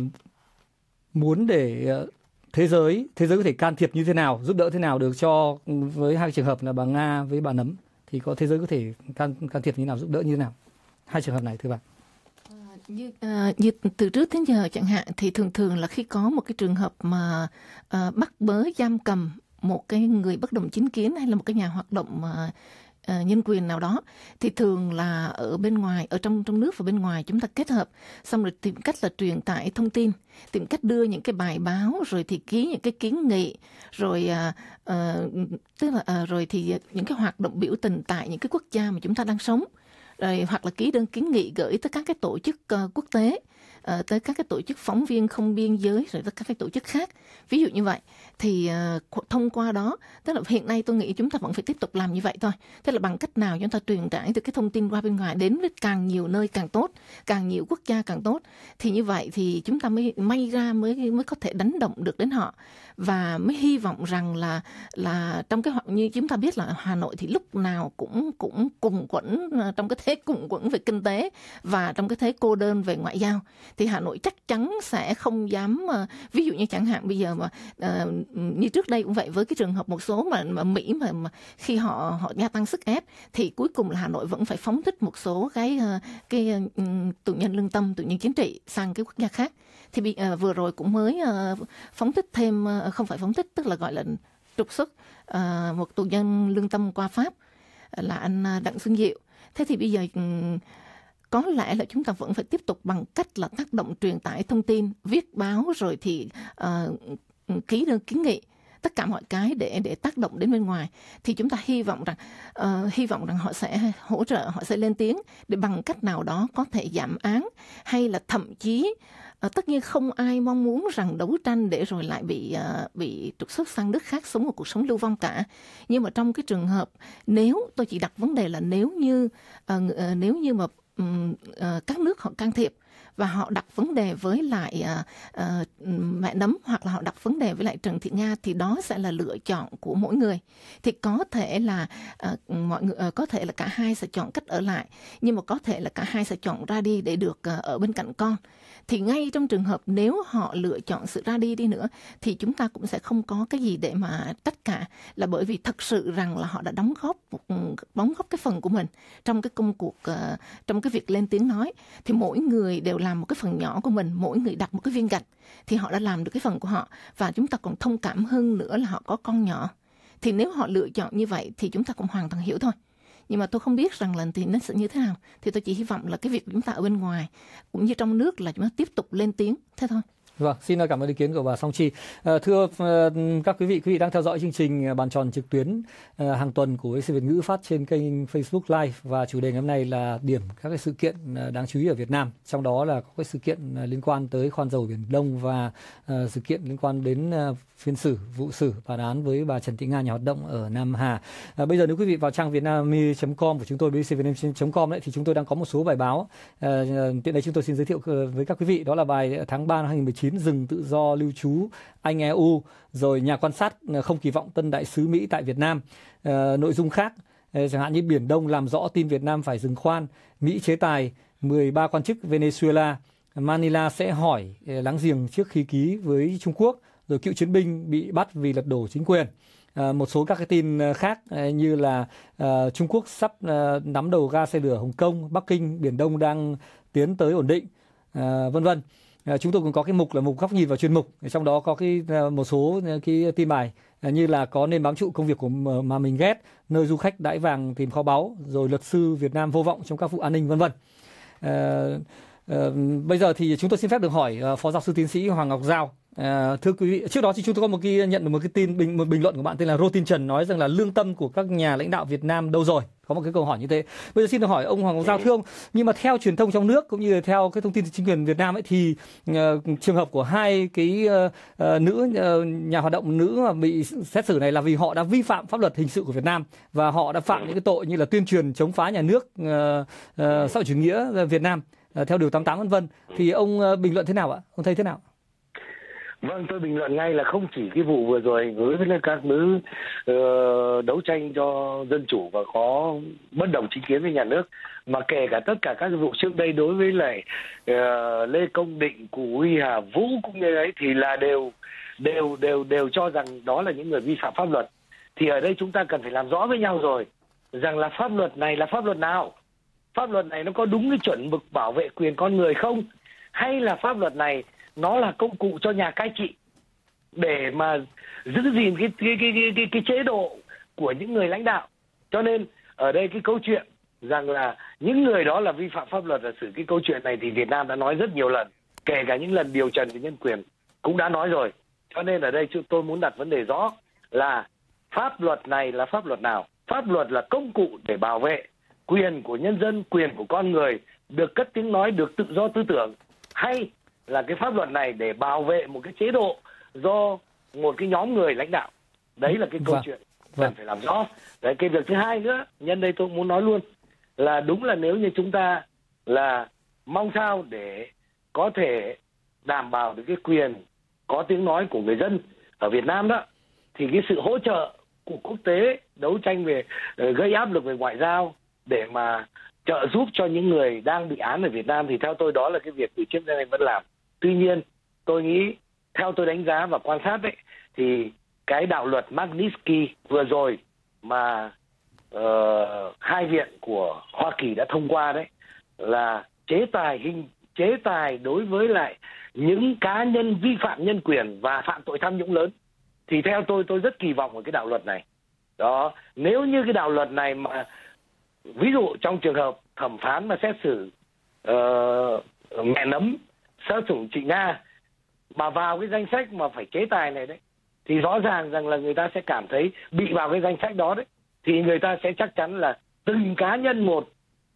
muốn để uh, thế giới thế giới có thể can thiệp như thế nào, giúp đỡ thế nào được cho với hai trường hợp là bà Nga với bà Nấm, thì có thế giới có thể can can thiệp như thế nào, giúp đỡ như thế nào hai trường hợp này, thưa bà? Như, uh, như từ trước đến giờ chẳng hạn, thì thường thường là khi có một cái trường hợp mà uh, bắt bớ giam cầm một cái người bất đồng chính kiến hay là một cái nhà hoạt động uh, uh, nhân quyền nào đó, thì thường là ở bên ngoài, ở trong trong nước và bên ngoài chúng ta kết hợp, xong rồi tìm cách là truyền tải thông tin, tìm cách đưa những cái bài báo, rồi thì ký những cái kiến nghị, rồi uh, uh, tức là uh, rồi thì những cái hoạt động biểu tình tại những cái quốc gia mà chúng ta đang sống, rồi hoặc là ký đơn kiến nghị gửi tới các cái tổ chức uh, quốc tế, uh, tới các cái tổ chức phóng viên không biên giới, rồi tới các cái tổ chức khác, ví dụ như vậy. Thì uh, thông qua đó, tức là hiện nay tôi nghĩ chúng ta vẫn phải tiếp tục làm như vậy thôi. Tức là bằng cách nào chúng ta truyền tải từ cái thông tin qua bên ngoài đến với càng nhiều nơi càng tốt, càng nhiều quốc gia càng tốt. Thì như vậy thì chúng ta mới may ra mới mới có thể đánh động được đến họ, và mới hy vọng rằng là là trong cái như chúng ta biết là Hà Nội thì lúc nào cũng cũng cùng quẫn trong cái thế cùng quẫn về kinh tế và trong cái thế cô đơn về ngoại giao, thì Hà Nội chắc chắn sẽ không dám uh, ví dụ như chẳng hạn bây giờ mà uh, như trước đây cũng vậy, với cái trường hợp một số mà, mà Mỹ mà, mà khi họ họ gia tăng sức ép thì cuối cùng là Hà Nội vẫn phải phóng thích một số cái uh, cái uh, tù nhân lương tâm, tù nhân chính trị sang cái quốc gia khác. Thì bị, uh, vừa rồi cũng mới uh, phóng thích thêm uh, không phải phóng thích, tức là gọi là trục xuất uh, một tù nhân lương tâm qua Pháp, uh, là anh uh, Đặng Xuân Diệu. Thế thì bây giờ um, có lẽ là chúng ta vẫn phải tiếp tục bằng cách là tác động truyền tải thông tin, viết báo, rồi thì uh, ký đơn kiến nghị, tất cả mọi cái để để tác động đến bên ngoài. Thì chúng ta hy vọng rằng uh, hy vọng rằng họ sẽ hỗ trợ, họ sẽ lên tiếng để bằng cách nào đó có thể giảm án, hay là thậm chí uh, tất nhiên không ai mong muốn rằng đấu tranh để rồi lại bị uh, bị trục xuất sang nước khác sống một cuộc sống lưu vong cả. Nhưng mà trong cái trường hợp nếu tôi chỉ đặt vấn đề là nếu như uh, uh, nếu như mà um, uh, các nước họ can thiệp và họ đặt vấn đề với lại uh, uh, mẹ Nấm, hoặc là họ đặt vấn đề với lại Trần Thị Nga, thì đó sẽ là lựa chọn của mỗi người. Thì có thể là uh, mọi người uh, có thể là cả hai sẽ chọn cách ở lại, nhưng mà có thể là cả hai sẽ chọn ra đi để được uh, ở bên cạnh con. Thì ngay trong trường hợp nếu họ lựa chọn sự ra đi đi nữa, thì chúng ta cũng sẽ không có cái gì để mà trách cả, là bởi vì thật sự rằng là họ đã đóng góp đóng góp cái phần của mình trong cái công cuộc uh, trong cái việc lên tiếng nói. Thì mỗi người đều làm một cái phần nhỏ của mình, mỗi người đặt một cái viên gạch, thì họ đã làm được cái phần của họ. Và chúng ta còn thông cảm hơn nữa là họ có con nhỏ. Thì nếu họ lựa chọn như vậy thì chúng ta cũng hoàn toàn hiểu thôi. Nhưng mà tôi không biết rằng là thì nó sẽ như thế nào. Thì tôi chỉ hy vọng là cái việc của chúng ta ở bên ngoài cũng như trong nước là chúng ta tiếp tục lên tiếng, thế thôi. Vâng, xin cảm ơn ý kiến của bà Song Chi. À, thưa uh, các quý vị, quý vị đang theo dõi chương trình bàn tròn trực tuyến uh, hàng tuần của bê bê xê Việt ngữ phát trên kênh Facebook Live, và chủ đề ngày hôm nay là điểm các cái sự kiện uh, đáng chú ý ở Việt Nam. Trong đó là có cái sự kiện uh, liên quan tới khoan dầu Biển Đông và uh, sự kiện liên quan đến uh, phiên xử, vụ xử, bản án với bà Trần Thị Nga, nhà hoạt động ở Nam Hà. À, bây giờ nếu quý vị vào trang vietnamese chấm com của chúng tôi, bê bê xê vietnamese chấm com đấy, thì chúng tôi đang có một số bài báo. Uh, tiện đây chúng tôi xin giới thiệu với các quý vị, đó là bài tháng ba năm hai nghìn không trăm mười chín, dừng tự do lưu trú Anh e u, rồi nhà quan sát không kỳ vọng tân đại sứ Mỹ tại Việt Nam. Uh, nội dung khác uh, chẳng hạn như Biển Đông làm rõ tin Việt Nam phải dừng khoan, Mỹ chế tài mười ba quan chức Venezuela, Manila sẽ hỏi uh, láng giềng trước khi ký với Trung Quốc, rồi cựu chiến binh bị bắt vì lật đổ chính quyền. À, một số các cái tin khác như là uh, Trung Quốc sắp uh, nắm đầu ga xe lửa Hồng Kông, Bắc Kinh, Biển Đông đang tiến tới ổn định, uh, vân vân. Uh, chúng tôi cũng có cái mục là mục góc nhìn và chuyên mục, trong đó có cái uh, một số cái tin bài uh, như là có nên bám trụ công việc của mà mình ghét, nơi du khách đãi vàng tìm kho báu, rồi luật sư Việt Nam vô vọng trong các vụ an ninh, vân vân. Uh, uh, bây giờ thì chúng tôi xin phép được hỏi uh, Phó Giáo sư Tiến sĩ Hoàng Ngọc Giao. À, thưa quý vị, trước đó thì chúng tôi có một cái nhận được một cái tin bình, một bình luận của bạn tên là Rô Tin Trần nói rằng là lương tâm của các nhà lãnh đạo Việt Nam đâu rồi? Có một cái câu hỏi như thế. Bây giờ xin được hỏi ông Hoàng Ngọc Giao, thưa ông, nhưng mà theo truyền thông trong nước cũng như là theo cái thông tin từ chính quyền Việt Nam ấy thì uh, trường hợp của hai cái uh, uh, nữ uh, nhà hoạt động nữ mà bị xét xử này là vì họ đã vi phạm pháp luật hình sự của Việt Nam và họ đã phạm những cái tội như là tuyên truyền chống phá nhà nước uh, uh, xã hội chủ nghĩa Việt Nam uh, theo điều tám mươi tám vân vân. Thì ông uh, bình luận thế nào ạ? Ông thấy thế nào? Vâng, tôi bình luận ngay là không chỉ cái vụ vừa rồi đối với các nữ uh, đấu tranh cho dân chủ và có bất đồng chính kiến với nhà nước, mà kể cả tất cả các vụ trước đây đối với lại uh, Lê Công Định, Cù Huy, Hà Vũ cũng như ấy thì là đều đều đều đều cho rằng đó là những người vi phạm pháp luật. Thì ở đây chúng ta cần phải làm rõ với nhau rồi rằng là pháp luật này là pháp luật nào, pháp luật này nó có đúng cái chuẩn mực bảo vệ quyền con người không, hay là pháp luật này nó là công cụ cho nhà cai trị để mà giữ gìn cái cái cái cái cái, cái chế độ của những người lãnh đạo. Cho nên ở đây cái câu chuyện rằng là những người đó là vi phạm pháp luật là xử cái câu chuyện này thì Việt Nam đã nói rất nhiều lần, kể cả những lần điều trần về nhân quyền cũng đã nói rồi. Cho nên ở đây chúng tôi muốn đặt vấn đề rõ là pháp luật này là pháp luật nào? Pháp luật là công cụ để bảo vệ quyền của nhân dân, quyền của con người được cất tiếng nói, được tự do tư tưởng, hay là cái pháp luật này để bảo vệ một cái chế độ do một cái nhóm người lãnh đạo? Đấy là cái câu vâng. chuyện vâng. cần phải làm rõ. Đấy, cái việc thứ hai nữa, nhân đây tôi muốn nói luôn là đúng là nếu như chúng ta là mong sao để có thể đảm bảo được cái quyền có tiếng nói của người dân ở Việt Nam đó, thì cái sự hỗ trợ của quốc tế đấu tranh về gây áp lực về ngoại giao để mà trợ giúp cho những người đang bị án ở Việt Nam thì theo tôi đó là cái việc từ trước đến nay vẫn làm. Tuy nhiên tôi nghĩ, theo tôi đánh giá và quan sát đấy, thì cái đạo luật Magnitsky vừa rồi mà uh, hai viện của Hoa Kỳ đã thông qua đấy là chế tài hình chế tài đối với lại những cá nhân vi phạm nhân quyền và phạm tội tham nhũng lớn, thì theo tôi tôi rất kỳ vọng vào cái đạo luật này. Đó, nếu như cái đạo luật này mà ví dụ trong trường hợp thẩm phán mà xét xử uh, mẹ nấm sát thủ chị Nga mà vào cái danh sách mà phải chế tài này đấy, thì rõ ràng rằng là người ta sẽ cảm thấy bị vào cái danh sách đó đấy, thì người ta sẽ chắc chắn là từng cá nhân một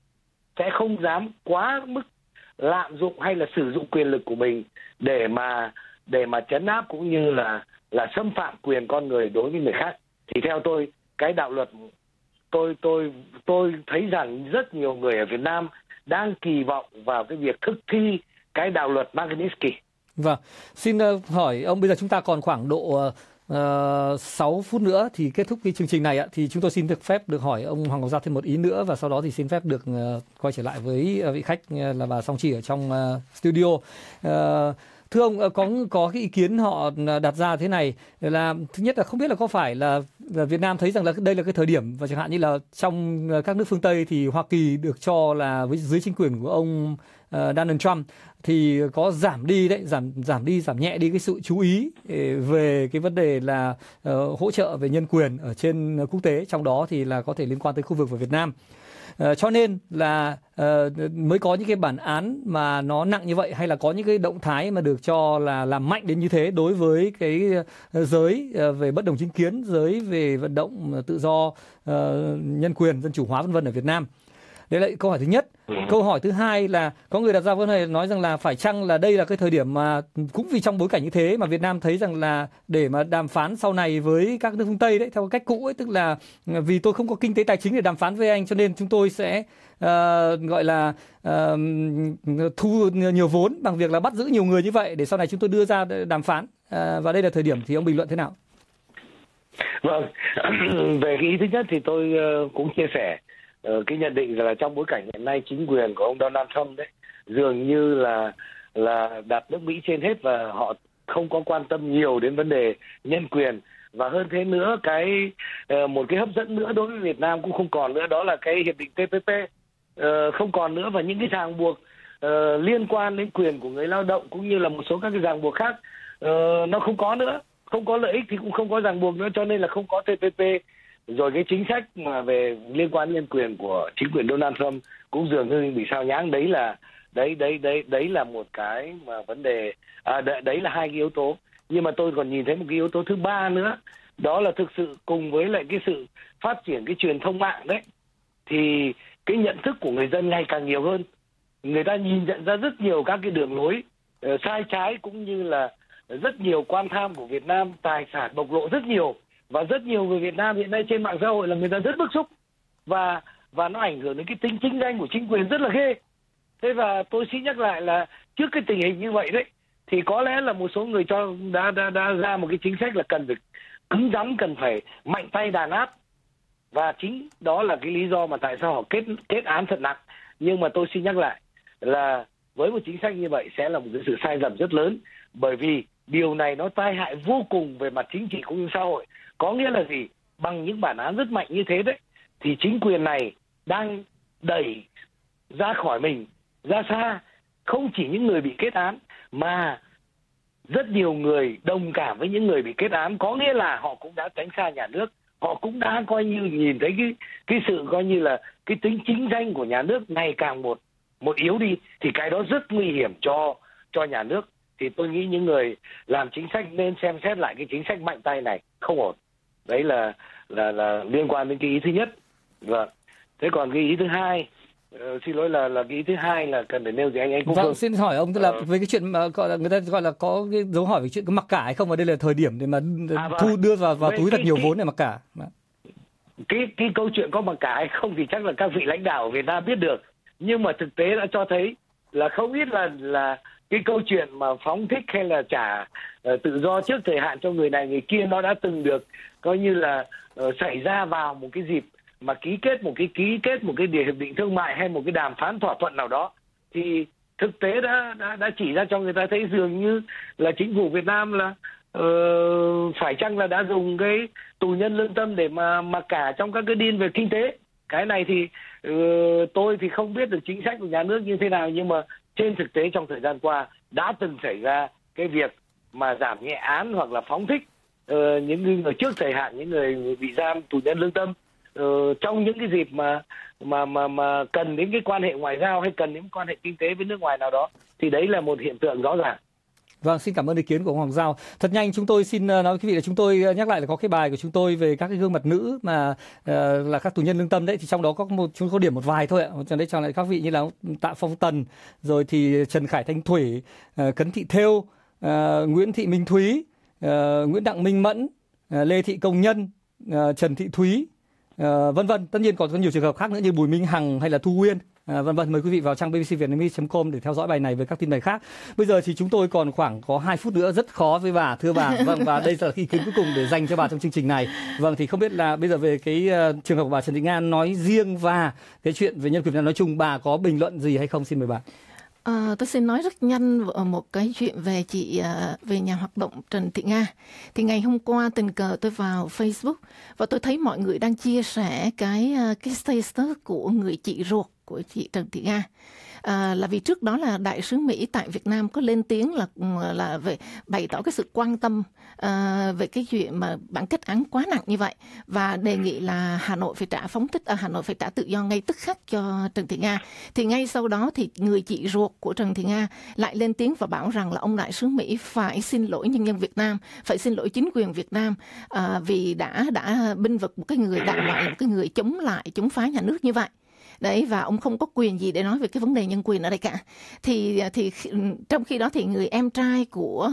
sẽ không dám quá mức lạm dụng hay là sử dụng quyền lực của mình để mà để mà trấn áp cũng như là là xâm phạm quyền con người đối với người khác. Thì theo tôi cái đạo luật tôi tôi tôi thấy rằng rất nhiều người ở Việt Nam đang kỳ vọng vào cái việc thực thi cái đạo luật Magnitsky. Vâng, xin uh, hỏi ông, bây giờ chúng ta còn khoảng độ uh, sáu phút nữa thì kết thúc cái chương trình này ạ, thì chúng tôi xin được phép được hỏi ông Hoàng Ngọc Giao thêm một ý nữa và sau đó thì xin phép được uh, quay trở lại với uh, vị khách uh, là bà Song Chi ở trong uh, studio. Uh, Thưa ông, có có cái ý kiến họ đặt ra thế này là thứ nhất là không biết là có phải là, là Việt Nam thấy rằng là đây là cái thời điểm, và chẳng hạn như là trong các nước phương Tây thì Hoa Kỳ được cho là với dưới chính quyền của ông uh, Donald Trump thì có giảm đi đấy, giảm giảm đi, giảm nhẹ đi cái sự chú ý về cái vấn đề là uh, hỗ trợ về nhân quyền ở trên quốc tế, trong đó thì là có thể liên quan tới khu vực và Việt Nam. Uh, cho nên là uh, mới có những cái bản án mà nó nặng như vậy, hay là có những cái động thái mà được cho là làm mạnh đến như thế đối với cái uh, giới uh, về bất đồng chính kiến, giới về vận động uh, tự do, uh, nhân quyền, dân chủ hóa vân vân ở Việt Nam. Đấy là câu hỏi thứ nhất. Câu hỏi thứ hai là có người đặt ra vấn đề nói rằng là phải chăng là đây là cái thời điểm mà cũng vì trong bối cảnh như thế mà Việt Nam thấy rằng là để mà đàm phán sau này với các nước phương Tây đấy theo cách cũ ấy, tức là vì tôi không có kinh tế tài chính để đàm phán với anh cho nên chúng tôi sẽ uh, gọi là uh, thu nhiều vốn bằng việc là bắt giữ nhiều người như vậy để sau này chúng tôi đưa ra đàm phán. Uh, và đây là thời điểm, thì ông bình luận thế nào? Vâng, về cái ý thứ nhất thì tôi uh, cũng chia sẻ uh, cái nhận định là trong bối cảnh hiện nay chính quyền của ông Donald Trump đấy dường như là là đặt nước Mỹ trên hết và họ không có quan tâm nhiều đến vấn đề nhân quyền. Và hơn thế nữa, cái uh, một cái hấp dẫn nữa đối với Việt Nam cũng không còn nữa, đó là cái hiệp định T P P uh, không còn nữa, và những cái ràng buộc uh, liên quan đến quyền của người lao động cũng như là một số các cái ràng buộc khác uh, nó không có nữa, không có lợi ích thì cũng không có ràng buộc nữa, cho nên là không có tê pê pê. Rồi cái chính sách mà về liên quan nhân quyền của chính quyền Donald Trump cũng dường như bị sao nhãng. Đấy là đấy đấy đấy đấy là một cái mà vấn đề, à, đấy, đấy là hai cái yếu tố. Nhưng mà tôi còn nhìn thấy một cái yếu tố thứ ba nữa, đó là thực sự cùng với lại cái sự phát triển cái truyền thông mạng đấy, thì cái nhận thức của người dân ngày càng nhiều hơn. Người ta nhìn nhận ra rất nhiều các cái đường lối uh, sai trái, cũng như là rất nhiều quan tham của Việt Nam, tài sản bộc lộ rất nhiều, và rất nhiều người Việt Nam hiện nay trên mạng xã hội là người ta rất bức xúc, và và nó ảnh hưởng đến cái tính chính danh của chính quyền rất là ghê. Thế và tôi xin nhắc lại là trước cái tình hình như vậy đấy, thì có lẽ là một số người cho đã đã đã ra một cái chính sách là cần phải cứng rắn, cần phải mạnh tay đàn áp, và chính đó là cái lý do mà tại sao họ kết kết án thật nặng. Nhưng mà tôi xin nhắc lại là với một chính sách như vậy sẽ là một cái sự sai lầm rất lớn, bởi vì điều này nó tai hại vô cùng về mặt chính trị cũng như xã hội. Có nghĩa là gì? Bằng những bản án rất mạnh như thế đấy, thì chính quyền này đang đẩy ra khỏi mình, ra xa, không chỉ những người bị kết án mà rất nhiều người đồng cảm với những người bị kết án. Có nghĩa là họ cũng đã tránh xa nhà nước, họ cũng đã coi như nhìn thấy cái cái sự coi như là cái tính chính danh của nhà nước ngày càng một một yếu đi, thì cái đó rất nguy hiểm cho cho nhà nước. Thì tôi nghĩ những người làm chính sách nên xem xét lại cái chính sách mạnh tay này, không ổn. Đấy là là là liên quan đến cái ý thứ nhất. Vâng. Thế còn cái ý thứ hai, uh, xin lỗi là là cái ý thứ hai là cần phải nêu gì anh anh cũng. Vâng, xin hỏi ông tức là ờ. về cái chuyện mà gọi là người ta gọi là có cái dấu hỏi về chuyện có mặc cả hay không, và đây là thời điểm để mà À, vâng. thu đưa vào vào Vậy túi cái, thật nhiều cái, vốn để mặc cả. Cái cái câu chuyện có mặc cả hay không thì chắc là các vị lãnh đạo ở Việt Nam biết được, nhưng mà thực tế đã cho thấy là không biết là là cái câu chuyện mà phóng thích hay là trả uh, tự do trước thời hạn cho người này người kia, nó đã từng được coi như là uh, xảy ra vào một cái dịp mà ký kết một cái ký kết một cái hiệp định thương mại hay một cái đàm phán thỏa thuận nào đó. Thì thực tế đã đã đã chỉ ra cho người ta thấy dường như là chính phủ Việt Nam là uh, phải chăng là đã dùng cái tù nhân lương tâm để mà mặc cả trong các cái deal về kinh tế. Cái này thì uh, tôi thì không biết được chính sách của nhà nước như thế nào, nhưng mà trên thực tế trong thời gian qua đã từng xảy ra cái việc mà giảm nhẹ án hoặc là phóng thích uh, những người trước thời hạn, những người bị giam tù nhân lương tâm uh, trong những cái dịp mà mà mà mà cần đến cái quan hệ ngoại giao hay cần đến quan hệ kinh tế với nước ngoài nào đó. Thì đấy là một hiện tượng rõ ràng. Vâng, xin cảm ơn ý kiến của ông Hoàng Giao. Thật nhanh chúng tôi xin nói với quý vị là chúng tôi nhắc lại là có cái bài của chúng tôi về các cái gương mặt nữ mà uh, là các tù nhân lương tâm đấy, thì trong đó có một chúng có điểm một vài thôi ạ. Cho nên chọn lại các vị như là Tạ Phong Tần, rồi thì Trần Khải Thanh Thủy, uh, Cấn Thị Thêu, uh, Nguyễn Thị Minh Thúy, uh, Nguyễn Đặng Minh Mẫn, uh, Lê Thị Công Nhân, uh, Trần Thị Thúy, uh, vân vân. Tất nhiên còn có nhiều trường hợp khác nữa như Bùi Minh Hằng hay là Thu Nguyên. À, vân vân. Mời quý vị vào trang b b c vietnamese chấm com để theo dõi bài này với các tin bài khác. Bây giờ thì chúng tôi còn khoảng có hai phút nữa, rất khó với bà, thưa bà. Vâng, và đây là ý kiến cuối cùng để dành cho bà trong chương trình này. Vâng, thì không biết là bây giờ về cái uh, trường hợp của bà Trần Thị Nga nói riêng và cái chuyện về nhân quyền Việt Nam nói chung, bà có bình luận gì hay không? Xin mời bà. À, tôi xin nói rất nhanh một cái chuyện về chị về nhà hoạt động Trần Thị Nga. Thì ngày hôm qua tình cờ tôi vào Facebook và tôi thấy mọi người đang chia sẻ cái cái status của người chị ruột của chị Trần Thị Nga. À, là vì trước đó là đại sứ Mỹ tại Việt Nam có lên tiếng là là về bày tỏ cái sự quan tâm à, về cái chuyện mà bản kết án quá nặng như vậy, và đề nghị là Hà Nội phải trả phóng thích ở à, Hà Nội phải trả tự do ngay tức khắc cho Trần Thị Nga. Thì ngay sau đó thì người chị ruột của Trần Thị Nga lại lên tiếng và bảo rằng là ông đại sứ Mỹ phải xin lỗi nhân dân Việt Nam, phải xin lỗi chính quyền Việt Nam à, vì đã đã binh vực một cái người đại loại là một cái người chống lại chống phá nhà nước như vậy. Đấy, và ông không có quyền gì để nói về cái vấn đề nhân quyền ở đây cả. Thì thì trong khi đó thì người em trai của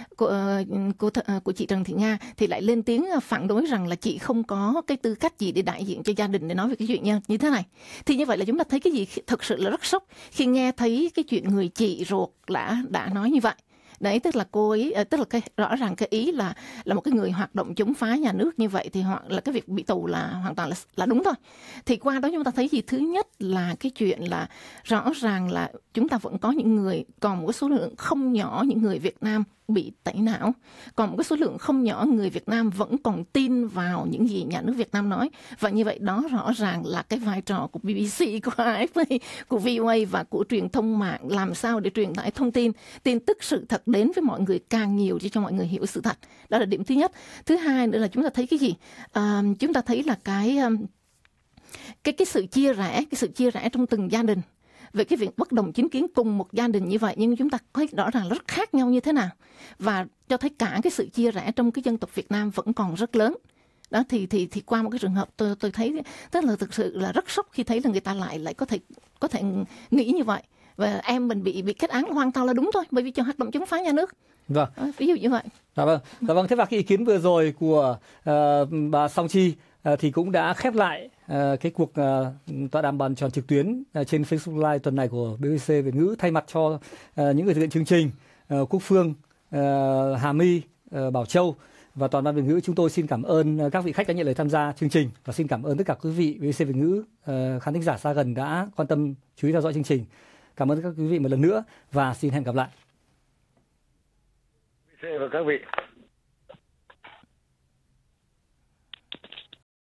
của của, của chị Trần Thị Nga thì lại lên tiếng phản đối rằng là chị không có cái tư cách gì để đại diện cho gia đình để nói về cái chuyện như, như thế này. Thì như vậy là chúng ta thấy cái gì thật sự là rất sốc khi nghe thấy cái chuyện người chị ruột đã đã nói như vậy. Đấy, tức là cô ấy, tức là cái rõ ràng cái ý là là một cái người hoạt động chống phá nhà nước như vậy thì hoặc là cái việc bị tù là hoàn toàn là là đúng thôi. Thì qua đó chúng ta thấy gì? Thứ nhất là cái chuyện là rõ ràng là chúng ta vẫn có những người, còn một số lượng không nhỏ những người Việt Nam bị tẩy não. Còn một cái số lượng không nhỏ người Việt Nam vẫn còn tin vào những gì nhà nước Việt Nam nói. Và như vậy đó rõ ràng là cái vai trò của bê bê xê, của a ép pê, của vê o a và của truyền thông mạng, làm sao để truyền tải thông tin, tin tức sự thật đến với mọi người càng nhiều để cho mọi người hiểu sự thật. Đó là điểm thứ nhất. Thứ hai nữa là chúng ta thấy cái gì? À, chúng ta thấy là cái cái cái sự chia rẽ, cái sự chia rẽ trong từng gia đình về cái việc bất đồng chính kiến cùng một gia đình như vậy, nhưng chúng ta thấy rõ ràng rất khác nhau như thế nào, và cho thấy cả cái sự chia rẽ trong cái dân tộc Việt Nam vẫn còn rất lớn. Đó thì thì thì qua một cái trường hợp tôi tôi thấy tức là thực sự là rất sốc khi thấy là người ta lại lại có thể có thể nghĩ như vậy, và em mình bị bị kết án hoàn toàn là đúng thôi, bởi vì cho hoạt động chống phá nhà nước. Vâng. Đó, ví dụ như vậy. Dạ vâng. Dạ vâng. Thế và cái ý kiến vừa rồi của uh, bà Song Chi uh, thì cũng đã khép lại uh, cái cuộc uh, tọa đàm bàn tròn trực tuyến uh, trên Facebook Live tuần này của bê bê xê Việt ngữ. Thay mặt cho uh, những người thực hiện chương trình, uh, Quốc Phương, uh, Hà My, uh, Bảo Châu và toàn ban Việt ngữ, chúng tôi xin cảm ơn các vị khách đã nhận lời tham gia chương trình, và xin cảm ơn tất cả quý vị bê bê xê Việt ngữ, uh, khán thính giả xa gần đã quan tâm chú ý theo dõi chương trình. Cảm ơn các quý vị một lần nữa và xin hẹn gặp lại. bê bê xê và các vị.